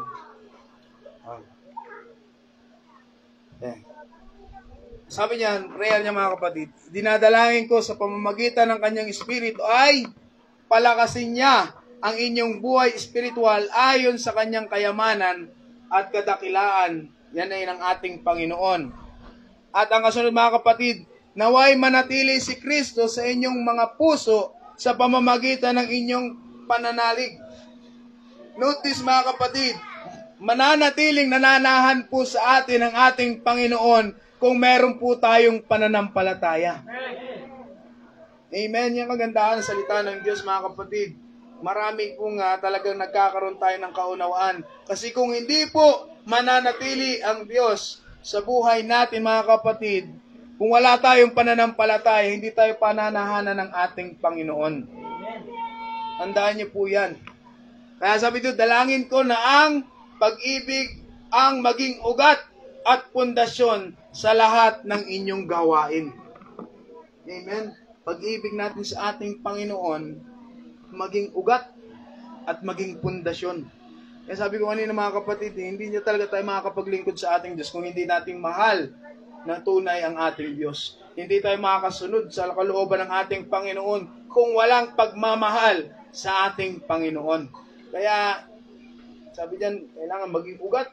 eh, sabi niya, real niya mga kapatid, dinadalangin ko sa pamamagitan ng kanyang espiritu ay palakasin niya ang inyong buhay espiritual ayon sa kanyang kayamanan at kadakilaan. Yan ay ng ating Panginoon. At ang kasunod mga kapatid, naway manatili si Kristo sa inyong mga puso sa pamamagitan ng inyong pananalig. Notice mga kapatid, mananatiling nananahan po sa atin ang ating Panginoon kung meron po tayong pananampalataya. Amen. Yung kagandahan ng salita ng Diyos mga kapatid. Marami po nga talagang nagkakaroon tayo ng kaunawaan. Kasi kung hindi po mananatili ang Diyos sa buhay natin mga kapatid, kung wala tayong pananampalataya, hindi tayo pananahanan ng ating Panginoon. Tandaan niyo po yan. Kaya sabi dito, dalangin ko na ang pag-ibig ang maging ugat at pundasyon sa lahat ng inyong gawain. Amen. Pag-ibig natin sa ating Panginoon, maging ugat at maging pundasyon. Kaya sabi ko kanina mga kapatid, hindi niya talaga tayo makakapaglingkod sa ating Diyos kung hindi natin mahal na tunay ang ating Diyos. Hindi tayo makakasunod sa kalooban ng ating Panginoon kung walang pagmamahal sa ating Panginoon. Kaya, sabi diyan, kailangan maging ugat,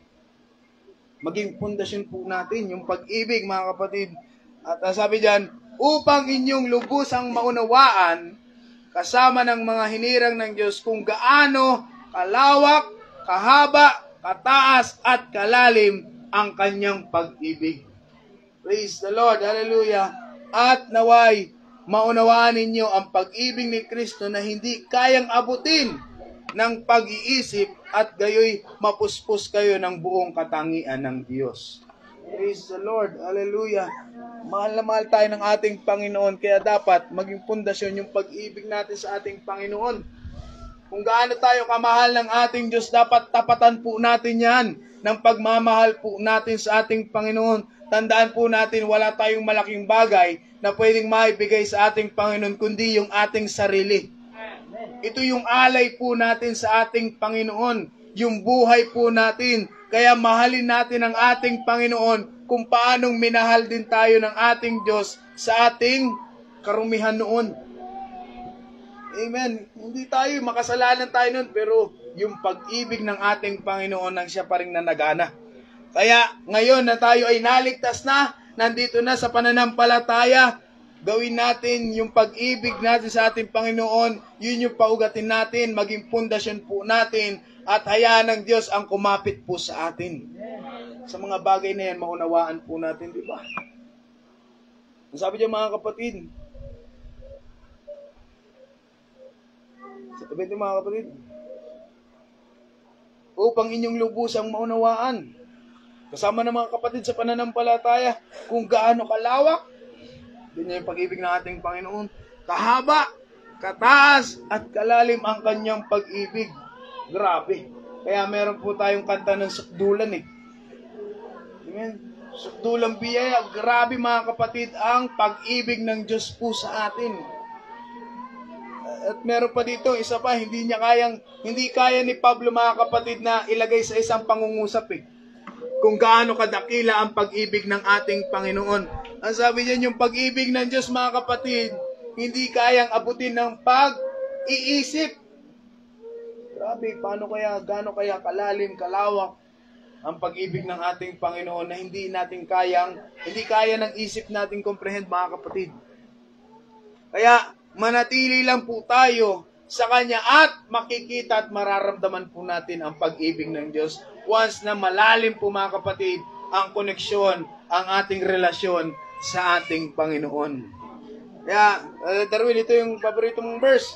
maging pundasyon po natin yung pag-ibig mga kapatid. At uh, sabi diyan, upang inyong lubusang maunawaan kasama ng mga hinirang ng Diyos kung gaano kalawak, kahaba, kataas at kalalim ang kanyang pag-ibig. Praise the Lord. Hallelujah. At naway maunawaan ninyo ang pag-ibig ni Kristo na hindi kayang abutin ng pag-iisip at gayoy mapuspos kayo ng buong katangian ng Diyos. Praise the Lord. Hallelujah. Mahal na mahal tayo ng ating Panginoon, kaya dapat maging pundasyon yung pag-ibig natin sa ating Panginoon. Kung gaano tayo kamahal ng ating Diyos, dapat tapatan po natin yan ng pagmamahal po natin sa ating Panginoon. Tandaan po natin, wala tayong malaking bagay na pwedeng maibigay sa ating Panginoon, kundi yung ating sarili. Ito yung alay po natin sa ating Panginoon, yung buhay po natin. Kaya mahalin natin ang ating Panginoon kung paanong minahal din tayo ng ating Diyos sa ating karumihan noon. Amen. Hindi tayo, makasalanan tayo noon, pero yung pag-ibig ng ating Panginoon ang siya pa rin nanagana. Kaya ngayon na tayo ay naligtas na, nandito na sa pananampalataya, gawin natin yung pag-ibig natin sa ating Panginoon, yun yung paugatin natin, maging pundasyon po natin, at hayaan ng Diyos ang kumapit po sa atin. Sa mga bagay na yan, maunawaan po natin, di ba? Ang sabi niya mga kapatid, sa tabi niyo mga kapatid, upang inyong lubusang maunawaan, kasama ng mga kapatid sa pananampalataya, kung gaano kalawak, din niya yung pag-ibig ng ating Panginoon, kahaba, kataas, at kalalim ang kanyang pag-ibig. Grabe. Kaya meron po tayong kanta ng sukdulan eh. Amen. Sukdulang biyaya. Grabe mga kapatid ang pag-ibig ng Diyos po sa atin. At meron pa dito, isa pa, hindi niya kayang, hindi kaya ni Pablo mga kapatid na ilagay sa isang pangungusap eh. Kung gaano kadakila ang pag-ibig ng ating Panginoon. Ang sabi niya, yung pag-ibig ng Diyos mga kapatid, hindi kayang abutin ng pag-iisip. Grabe, paano kaya, gaano kaya kalalim, kalawak ang pag-ibig ng ating Panginoon na hindi natin kayang, hindi kaya ng isip natin comprehend mga kapatid. Kaya, manatili lang po tayo sa Kanya at makikita at mararamdaman po natin ang pag-ibig ng Diyos. Once na malalim po mga kapatid, ang koneksyon, ang ating relasyon sa ating Panginoon. Kaya, uh, Darwin, ito yung paborito mong verse.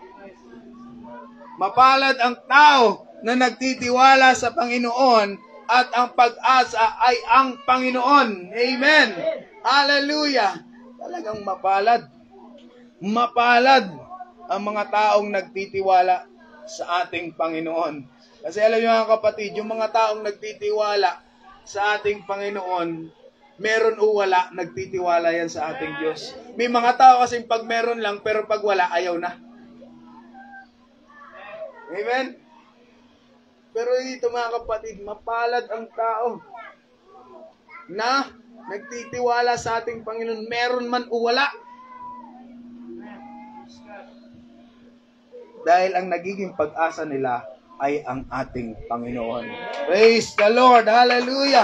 Mapalad ang tao na nagtitiwala sa Panginoon at ang pag-asa ay ang Panginoon. Amen. Hallelujah. Talagang mapalad. Mapalad ang mga taong nagtitiwala sa ating Panginoon. Kasi alam niyo mga kapatid, yung mga taong nagtitiwala sa ating Panginoon, meron o wala, nagtitiwala yan sa ating Diyos. May mga tao kasing pag meron lang, pero pag wala, ayaw na. Amen? Pero dito mga kapatid, mapalad ang tao na nagtitiwala sa ating Panginoon, meron man o wala. Dahil ang nagiging pag-asa nila ay ang ating Panginoon. Praise the Lord! Hallelujah!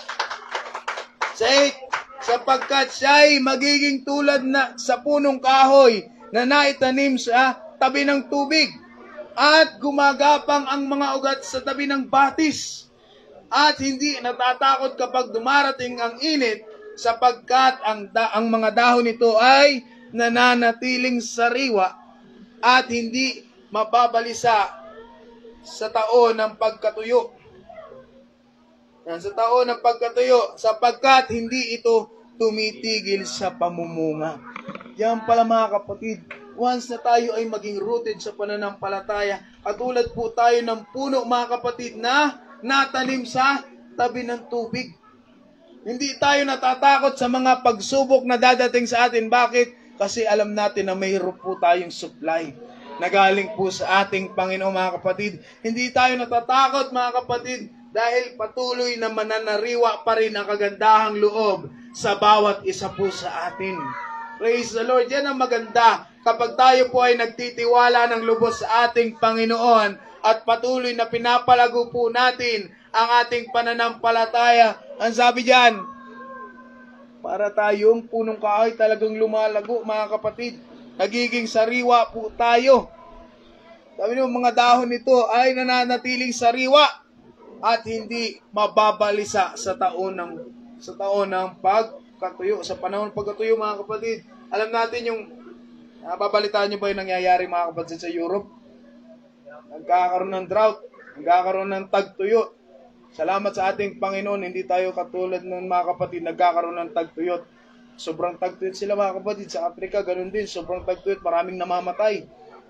Say, sapagkat siya ay magiging tulad na sa punong kahoy na naitanim sa tabi ng tubig at gumagapang ang mga ugat sa tabi ng batis at hindi natatakot kapag dumarating ang init sapagkat ang, da- ang mga dahon nito ay nananatiling sariwa at hindi mababalisa sa taon ng pagkatuyo. Yan, sa taon ng pagkatuyo, sapagkat hindi ito tumitigil sa pamumunga. Yan pala mga kapatid, once na tayo ay maging rooted sa pananampalataya, katulad po tayo ng puno mga kapatid na natanim sa tabi ng tubig. Hindi tayo natatakot sa mga pagsubok na dadating sa atin. Bakit? Kasi alam natin na mayroon po tayong supply na galing po sa ating Panginoon mga kapatid. Hindi tayo natatakot mga kapatid dahil patuloy na mananariwa pa rin ang kagandahang loob sa bawat isa po sa atin. Praise the Lord. Yan ang maganda kapag tayo po ay nagtitiwala ng lubos sa ating Panginoon at patuloy na pinapalago po natin ang ating pananampalataya. Ang sabi diyan, para tayong punong kahoy talagang lumalago mga kapatid. Nagiging sariwa po tayo. Sabi niyo, mga dahon nito ay nananatiling sariwa at hindi mababalisa sa taon ng sa taon ng pagkatuyo, sa panahon ng pagkatuyo mga kapatid. Alam natin yung nababalitaan niyo ba yung nangyayari mga kapatid sa Europe? Nagkakaroon ng drought, nagkakaroon ng tagtuyo. Salamat sa ating Panginoon, hindi tayo katulad ng mga kapatid nagkakaroon ng tagtuyot. Sobrang tagtuyot sila mga kapatid. Sa Africa, ganun din. Sobrang tagtuyot, maraming namamatay.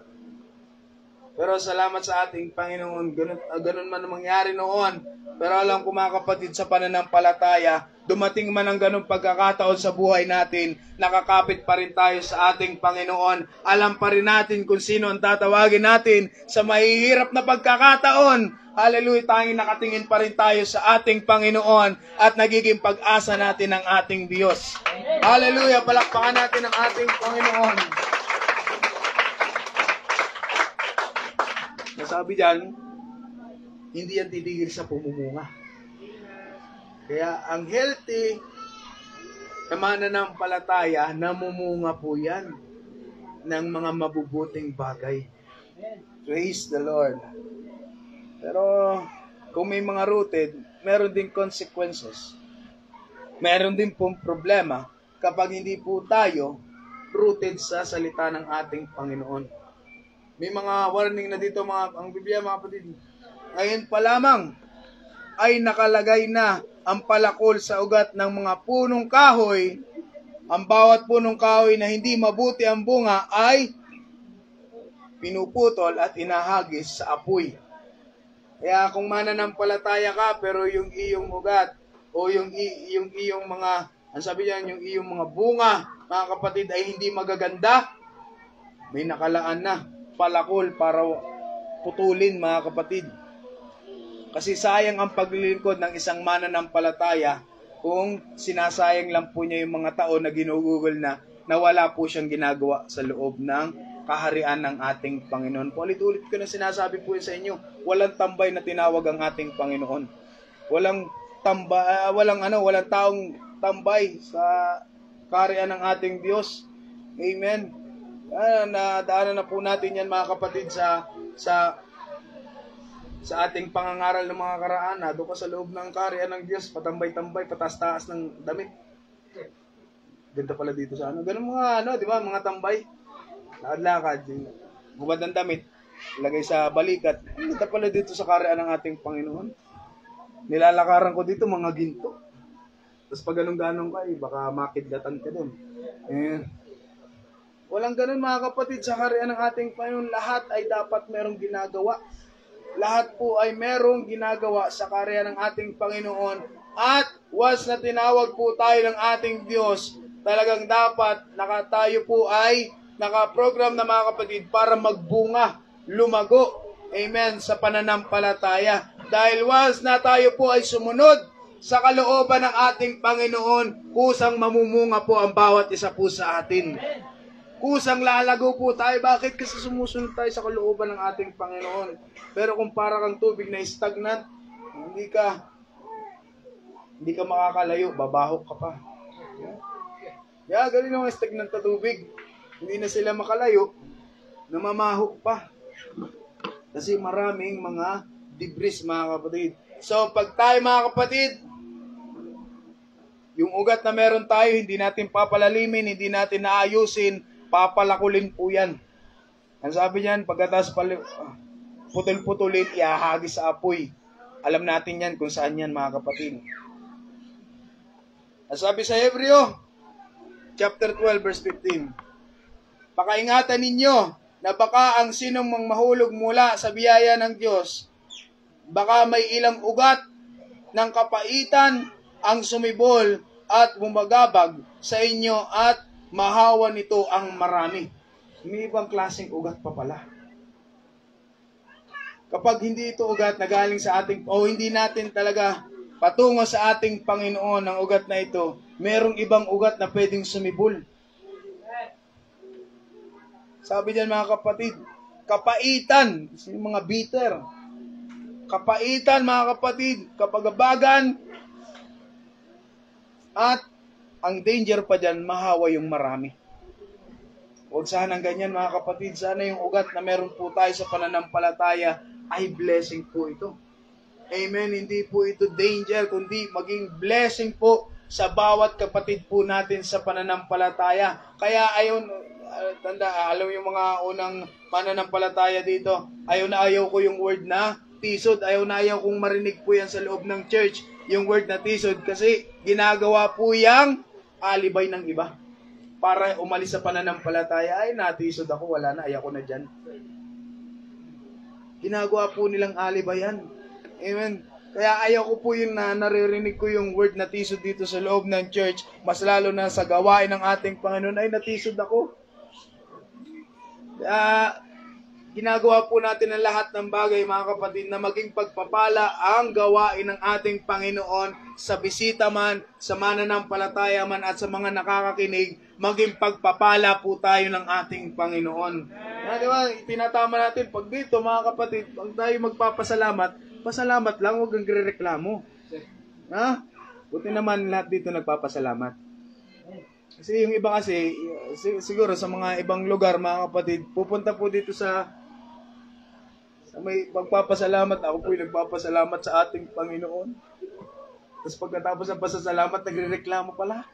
Pero salamat sa ating Panginoon, ganun, uh, ganun man mangyari noon. Pero alam ko mga kapatid, sa pananampalataya, dumating man ang ganung pagkakataon sa buhay natin, nakakapit pa rin tayo sa ating Panginoon. Alam pa rin natin kung sino ang tatawagin natin sa mahihirap na pagkakataon. Hallelujah, tanging nakatingin pa rin tayo sa ating Panginoon at nagiging pag-asa natin ang ating Diyos. Hallelujah, palakpakan natin ang ating Panginoon. Nasabi diyan, hindi yan titigil sa pumumunga. Kaya ang healthy na mananampalataya, namumunga po yan ng mga mabubuting bagay. Praise the Lord. Pero kung may mga rooted, meron din consequences. Meron din pong problema kapag hindi po tayo rooted sa salita ng ating Panginoon. May mga warning na dito mga ang Biblia mga kapatid. Ngayon pa lamang ay nakalagay na ang palakol sa ugat ng mga punong kahoy. Ang bawat punong kahoy na hindi mabuti ang bunga ay pinuputol at inahagis sa apoy. Kaya kung mananampalataya ka pero yung iyong ugat o yung, yung iyong mga, ang sabi niyan, yung iyong mga bunga, mga kapatid, ay hindi magaganda, may nakalaan na palakol para putulin mga kapatid. Kasi sayang ang paglilingkod ng isang mananampalataya kung sinasayang lang po niya yung mga taon na ginugugol na na wala po siyang ginagawa sa loob ng kaharian ng ating Panginoon. Paulit-ulit ko na sinasabi po sa inyo, walang tambay na tinawag ang ating Panginoon. Walang tambay, uh, walang ano, walang taong tambay sa kaharian ng ating Diyos. Amen. Uh, nadaanan na po natin yan mga kapatid sa sa sa ating pangangaral ng mga karaan. Nado ka sa loob ng kaharian ng Diyos, patambay-tambay, patas-taas ng damit. Ganda pala dito sa ano. Ganun mga ano, di ba, mga tambay. Lakad-lakad, gubad ng damit, ilagay sa balikat. Ang ganda pala dito sa kaharian ng ating Panginoon. Nilalakaran ko dito mga ginto. Tapos pag ganun-ganun ka, eh, baka makidlatan ka doon. Ayan. Walang ganun mga kapatid sa kaharian ng ating Panginoon. Lahat ay dapat merong ginagawa. Lahat po ay merong ginagawa sa kaharian ng ating Panginoon. At once na tinawag po tayo ng ating Diyos, talagang dapat nakatayo po ay nakaprogram na mga kapatid para magbunga, lumago. Amen. Sa pananampalataya. Dahil once na tayo po ay sumunod sa kalooban ng ating Panginoon, kusang mamumunga po ang bawat isa po sa atin. Kusang lalago po tayo. Bakit? Kasi sumusunod tayo sa kalooban ng ating Panginoon. Pero kung para kang tubig na stagnant, hindi ka hindi ka makakalayo, babahok ka pa. Yeah, yeah ganun yung stagnant na tubig. Hindi na sila makalayo, namamahok pa. Kasi maraming mga debris, mga kapatid. So, pag tayo, mga kapatid, yung ugat na meron tayo, hindi natin papalalimin, hindi natin naayusin, papalakulin po yan. Ang sabi niyan, pagkatas putol-putulin, ihahagis sa apoy. Alam natin yan kung saan yan, mga kapatid. Ang sabi sa Hebreo, chapter twelve, verse fifteen, pakaingatan ninyo na baka ang sinong mang mahulog mula sa biyaya ng Diyos, baka may ilang ugat ng kapaitan ang sumibol at bumagabag sa inyo at mahawa nito ang marami. May ibang klaseng ugat pa pala. Kapag hindi ito ugat na galing sa ating, o hindi natin talaga patungo sa ating Panginoon ang ugat na ito, merong ibang ugat na pwedeng sumibol. Sabi diyan mga kapatid, kapaitan, yung mga bitter. Kapaitan mga kapatid, kapagabagan, at ang danger pa dyan, mahawa yung marami. Huwag sanang ganyan mga kapatid, sana yung ugat na meron po tayo sa pananampalataya ay blessing po ito. Amen, hindi po ito danger, kundi maging blessing po sa bawat kapatid po natin sa pananampalataya. Kaya ayon, uh, tanda, alam yung mga unang pananampalataya dito, ayaw na ayaw ko yung word na tisod, ayaw na ayaw kong marinig po yan sa loob ng church, yung word na tisod, kasi ginagawa po yang alibay ng iba. Para umalis sa pananampalataya, ay natisod ako, wala na, ayaw ko na dyan. Ginagawa po nilang alibay yan. Amen. Kaya ayaw ko po yung na naririnig ko yung word na tisod dito sa loob ng church, mas lalo na sa gawain ng ating Panginoon, ay natisod ako. Kaya ginagawa po natin ang lahat ng bagay, mga kapatid, na maging pagpapala ang gawain ng ating Panginoon sa bisita man, sa mananampalataya man, at sa mga nakakakinig, maging pagpapala po tayo ng ating Panginoon. Na, di ba, tinatama natin, pag dito, mga kapatid, pag tayo magpapasalamat, pasalamat lang, huwag kang reklamo. Ha? Buti naman lahat dito nagpapasalamat. Kasi yung iba kasi, siguro sa mga ibang lugar, mga kapatid, pupunta po dito sa sa may pagpapasalamat. Ako po yung nagpapasalamat sa ating Panginoon. Tapos pagkatapos ng pasasalamat, nagre-reklamo pala.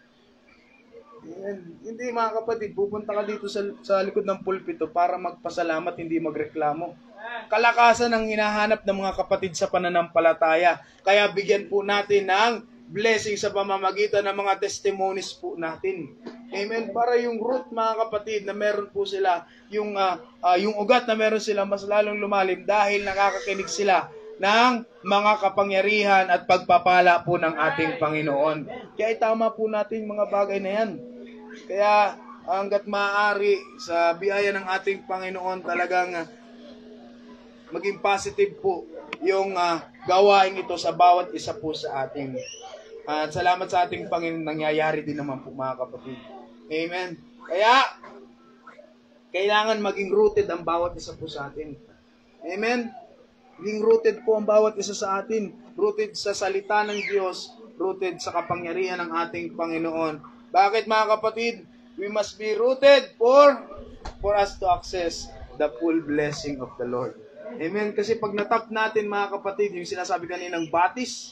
Yan. Hindi mga kapatid, pupunta ka dito sa, sa likod ng pulpito para magpasalamat, hindi magreklamo. Kalakasan ang hinahanap ng mga kapatid sa pananampalataya. Kaya bigyan po natin ng blessing sa pamamagitan ng mga testimonies po natin. Amen. Para yung root, mga kapatid, na meron po sila, yung, uh, uh, yung ugat na meron sila, mas lalong lumalim dahil nakakakinig sila ng mga kapangyarihan at pagpapala po ng ating Panginoon. Kaya itama po natin mga bagay na yan. Kaya hanggat maaari sa biyaya ng ating Panginoon, talagang uh, maging positive po yung uh, gawain ito sa bawat isa po sa ating. At uh, salamat sa ating Panginoon, nangyayari din naman po mga kapatid. Amen. Kaya, kailangan maging rooted ang bawat isa po sa atin. Amen. Maging rooted po ang bawat isa sa atin. Rooted sa salita ng Diyos. Rooted sa kapangyarihan ng ating Panginoon. Bakit mga kapatid? We must be rooted for, for us to access the full blessing of the Lord. Amen. Kasi pag natap natin mga kapatid, yung sinasabi kaninang batis,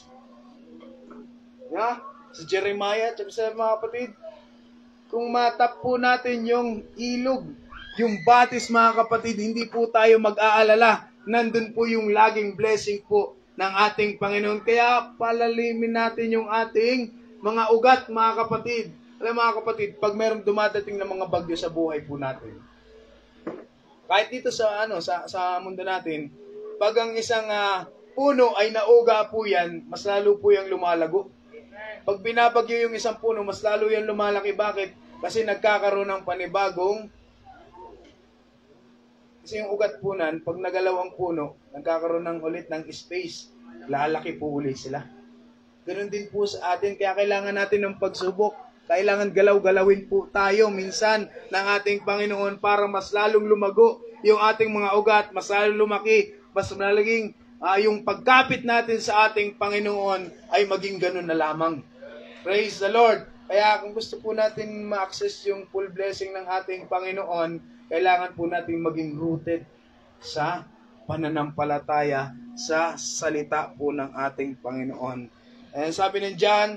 yeah, sa Jeremiah, sabi sa mga kapatid, kung matap po natin yung ilog, yung batis mga kapatid, hindi po tayo mag-aalala. Nandun po yung laging blessing po ng ating Panginoon. Kaya palalimin natin yung ating mga ugat mga kapatid. Alam mga kapatid, pag mayroong dumadating na mga bagyo sa buhay po natin, kahit dito sa ano sa sa mundo natin, pag ang isang uh, puno ay nauga po yan, mas lalo po yung lumalago. Pag binabagyo yung isang puno, mas lalo yan lumalaki. Bakit? Kasi nagkakaroon ng panibagong, kasi yung ugat punan, pag nagalaw ang puno, nagkakaroon ng ulit ng space, lalaki po ulit sila. Ganun din po sa atin, kaya kailangan natin ng pagsubok. Kailangan galaw-galawin po tayo minsan ng ating Panginoon para mas lalong lumago yung ating mga ugat, mas lalong lumaki, mas lalaging uh, yung pagkapit natin sa ating Panginoon ay maging ganun na lamang. Praise the Lord! Kaya kung gusto po natin ma-access yung full blessing ng ating Panginoon, kailangan po natin maging rooted sa pananampalataya sa salita po ng ating Panginoon. And sabi ng John,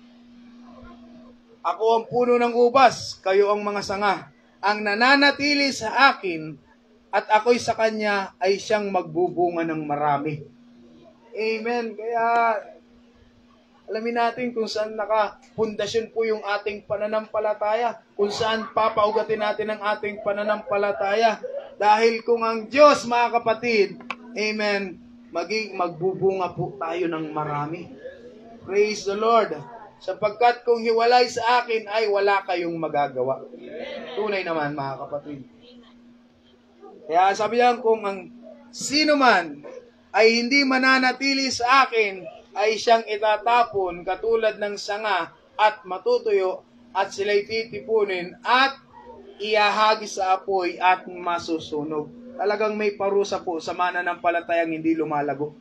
ako ang puno ng ubas, kayo ang mga sanga. Ang nananatili sa akin at ako'y sa kanya ay siyang magbubunga ng marami. Amen. Kaya alamin natin kung saan nakapundasyon po yung ating pananampalataya, kung saan papaugatin natin ang ating pananampalataya. Dahil kung ang Diyos, mga kapatid, amen, maging magbubunga po tayo ng marami. Praise the Lord. Sapagkat kung hiwalay sa akin ay wala kayong magagawa. Tunay naman mga kapatid. Kaya sabi niya, kung ang sino man ay hindi mananatili sa akin ay siyang itatapon katulad ng sanga at matutuyo at sila'y titipunin at iahagis sa apoy at masusunog. Talagang may parusa po sa mananampalatayang hindi lumalago.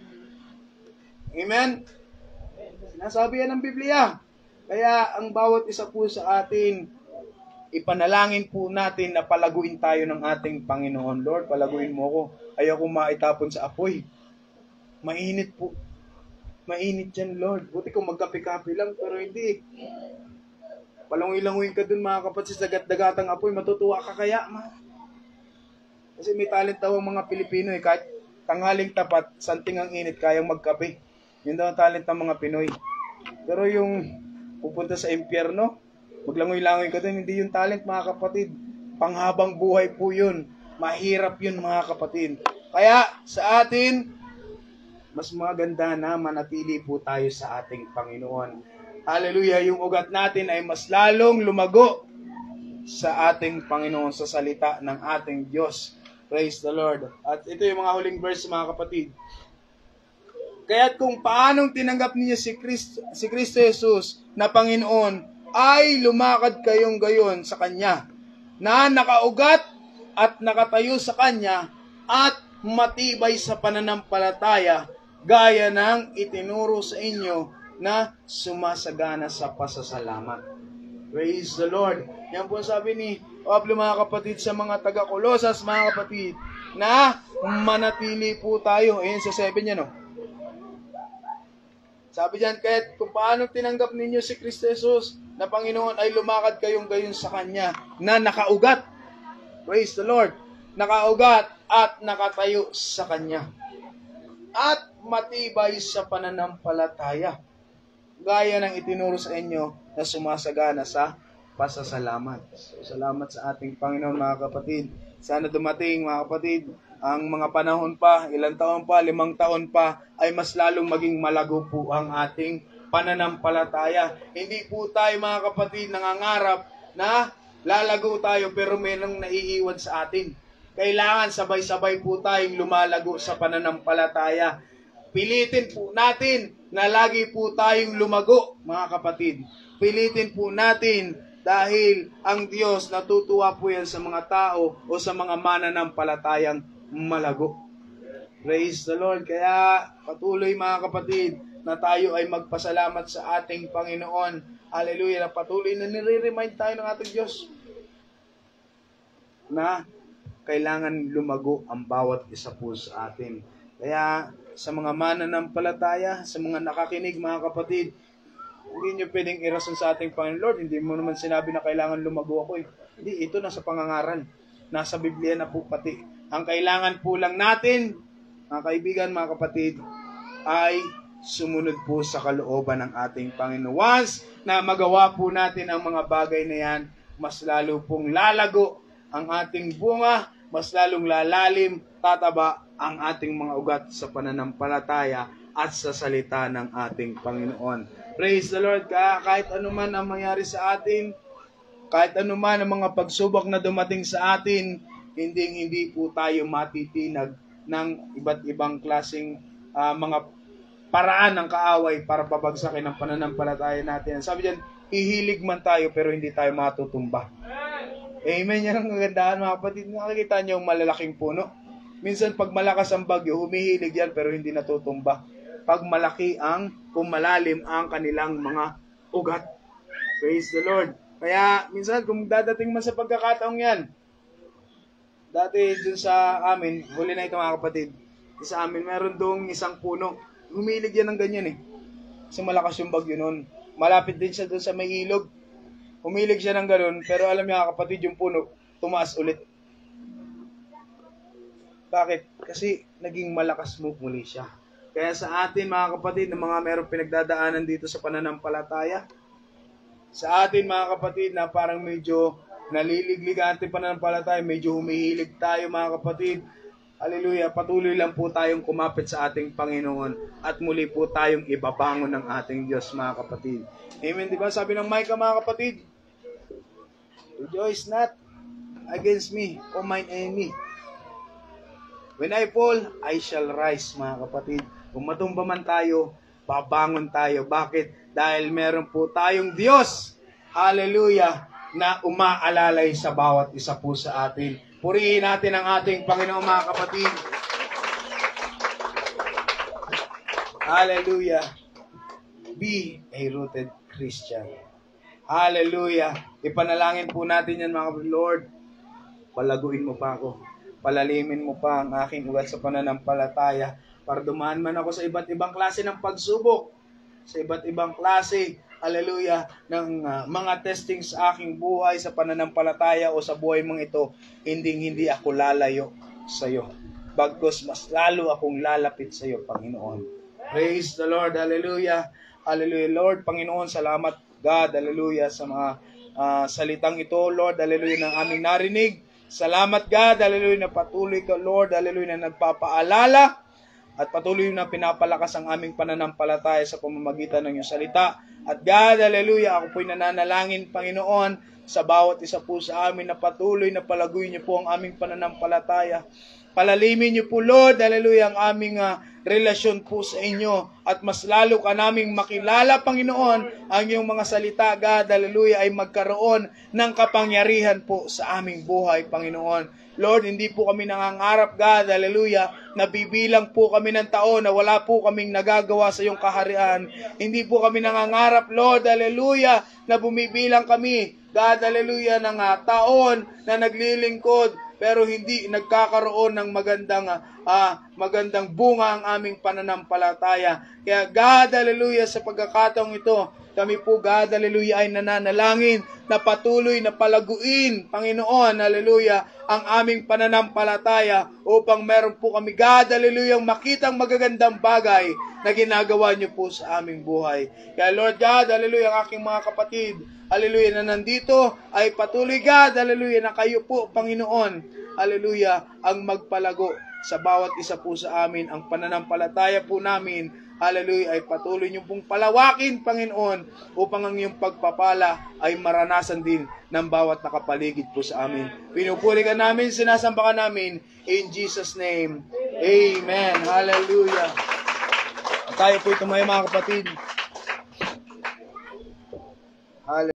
Amen? Sinasabi yan ng Biblia. Kaya ang bawat isa po sa atin, ipanalangin po natin na palaguin tayo ng ating Panginoon. Lord, palaguin mo ako. Ayaw ko maitapon sa apoy. Mainit po. Mainit yan, Lord. Buti kung magkapi-kapi lang, pero hindi. Palangoy-langoy ka dun, mga kapatid, sa dagat-dagatang apoy, matutuwa ka kaya, ma. Kasi may talent daw ang mga Pilipino, eh. Kahit tanghaling tapat, santing ang init, kayang magkape. Yun daw ang talent ng mga Pinoy. Pero yung pupunta sa impyerno, maglangoy-langoy ka dun, hindi yung talent, mga kapatid. Panghabang buhay po yun. Mahirap yun, mga kapatid. Kaya, sa atin, mas maganda na manatili po tayo sa ating Panginoon. Hallelujah! Yung ugat natin ay mas lalong lumago sa ating Panginoon, sa salita ng ating Diyos. Praise the Lord. At ito yung mga huling verse, mga kapatid. Kaya't kung paanong tinanggap niyo si Kristo, si Kristo Jesus na Panginoon, ay lumakad kayong gayon sa Kanya, na nakaugat at nakatayo sa Kanya, at matibay sa pananampalataya, gaya ng itinuro sa inyo na sumasagana sa pasasalamat. Praise the Lord. Yan po sabi ni Pablo, mga kapatid, sa mga taga-Kolosas, mga kapatid, na manatili po tayo. Ayan sa seven niya, no? Sabi diyan, kahit kung paano tinanggap ninyo si Kristo Jesus na Panginoon, ay lumakad kayong gayon sa Kanya, na nakaugat. Praise the Lord. Nakaugat at nakatayo sa Kanya. At matibay sa pananampalataya, gaya ng itinuro sa inyo na sumasagana sa pasasalamat. So, salamat sa ating Panginoon, mga kapatid. Sana dumating, mga kapatid, ang mga panahon pa, ilang taon pa, limang taon pa, ay mas lalong maging malago po ang ating pananampalataya. Hindi po tayo, mga kapatid, nangangarap na lalago tayo pero mayroong naiiwan sa atin. Kailangan sabay-sabay po tayong lumalago sa pananampalataya. Pilitin po natin na lagi po tayong lumago, mga kapatid. Pilitin po natin dahil ang Diyos natutuwa po yan sa mga tao o sa mga mananampalatayang malago. Praise the Lord. Kaya patuloy, mga kapatid, na tayo ay magpasalamat sa ating Panginoon. Hallelujah. Na patuloy na nire-remind tayo ng ating Diyos na kailangan lumago ang bawat isa po sa atin. Kaya sa mga mananampalataya, sa mga nakakinig, mga kapatid, hindi nyo pwedeng irason sa ating Panginoon, Lord, hindi mo naman sinabi na kailangan lumago ako eh. Hindi, ito nasa pangangaral. Nasa Biblia na po pati. Ang kailangan po lang natin, mga kaibigan, mga kapatid, ay sumunod po sa kalooban ng ating Panginoon. Once na magawa po natin ang mga bagay na yan, mas lalo pong lalago ang ating bunga, mas lalong lalalim, tataba ang ating mga ugat sa pananampalataya at sa salita ng ating Panginoon. Praise the Lord. Kaya kahit anuman ang mangyari sa atin, kahit anuman ang mga pagsubok na dumating sa atin, hindi hindi po tayo matitinag ng iba't ibang klaseng uh, mga paraan ng kaaway para pabagsakin ang pananampalataya natin. Sabi diyan, hihilig man tayo pero hindi tayo matutumba. Amen. Yan ang kagandahan mga kapatid. Nakikita niyo yung malalaking puno. Minsan pag malakas ang bagyo, humihilig yan pero hindi natutumba. Pag malaki ang, kung malalim ang kanilang mga ugat. Praise the Lord. Kaya minsan kung dadating man sa pagkakataong yan, dati dun sa amin, huli na ito mga kapatid, sa amin meron doong isang puno. Humilig yan ng ganyan eh. Kasi malakas yung bagyo noon. Malapit din siya doon sa may ilog. Humilig siya ng ganun, pero alam niya kapatid, yung puno, tumaas ulit. Bakit? Kasi naging malakas mo muli siya. Kaya sa atin mga kapatid, na mga merong pinagdadaanan dito sa pananampalataya, sa atin mga kapatid na parang medyo naliliglig ang ating pananampalataya, medyo humihilig tayo mga kapatid, hallelujah, patuloy lang po tayong kumapit sa ating Panginoon at muli po tayong ibabangon ng ating Diyos mga kapatid. Amen, di ba? Sabi ng Micah mga kapatid, rejoice not against me, O mine enemy. When I fall, I shall rise mga kapatid. Kung matumba man tayo, babangon tayo. Bakit? Dahil meron po tayong Diyos, hallelujah, na umaalalay sa bawat isa po sa atin. Purihin natin ang ating Panginoon mga kapatid. Hallelujah. Be a rooted Christian. Hallelujah. Ipanalangin po natin yan mga kapatid. Lord, palaguin mo pa ako. Palalimin mo pa ang aking ugat sa pananampalataya para dumaan man ako sa iba't ibang klase ng pagsubok, sa iba't ibang klase, hallelujah, ng uh, mga testing sa aking buhay, sa pananampalataya o sa buhay mong ito, hindi hindi ako lalayo sa iyo. Bagkus mas lalo akong lalapit sa iyo, Panginoon. Praise the Lord, hallelujah. Hallelujah, Lord, Panginoon, salamat God, hallelujah, sa mga uh, salitang ito, Lord, hallelujah, ng aming narinig. Salamat God, hallelujah, na patuloy ka, Lord, hallelujah, na nagpapaalala at patuloy na pinapalakas ang aming pananampalataya sa pamamagitan ng iyong salita. At God, hallelujah, ako po'y nananalangin, Panginoon, sa bawat isa po sa amin na patuloy na palaguin niyo po ang aming pananampalataya. Palalimin niyo po, Lord, hallelujah, ang aming uh, relasyon po sa inyo. At mas lalo ka naming makilala, Panginoon, ang iyong mga salita, God, hallelujah, ay magkaroon ng kapangyarihan po sa aming buhay, Panginoon. Lord, hindi po kami nangangarap, God, hallelujah, na bibilang po kami ng taon na wala po kaming nagagawa sa iyong kaharian. Hindi po kami nangangarap, Lord, hallelujah, na bumibilang kami, God, hallelujah, ng uh, taon na naglilingkod, pero hindi nagkakaroon ng magandang uh, magandang bunga ang aming pananampalataya. Kaya God, hallelujah, sa pagkakataong ito, kami po, God, hallelujah, ay nananalangin na patuloy na palaguin, Panginoon, hallelujah, ang aming pananampalataya upang meron po kami, God, hallelujah, makitang magagandang bagay na ginagawa niyo po sa aming buhay. Kaya Lord God, hallelujah, ang aking mga kapatid, hallelujah, na nandito ay patuloy, God, hallelujah, na kayo po, Panginoon, hallelujah, ang magpalago sa bawat isa po sa amin. Ang pananampalataya po namin, hallelujah, ay patuloy niyo pong palawakin, Panginoon, upang ang iyong pagpapala ay maranasan din ng bawat nakapaligid po sa amin. Pinupuri ka namin, sinasamba ka namin, in Jesus' name, amen, hallelujah. Tayo po tumayo mga kapatid. Hallelujah.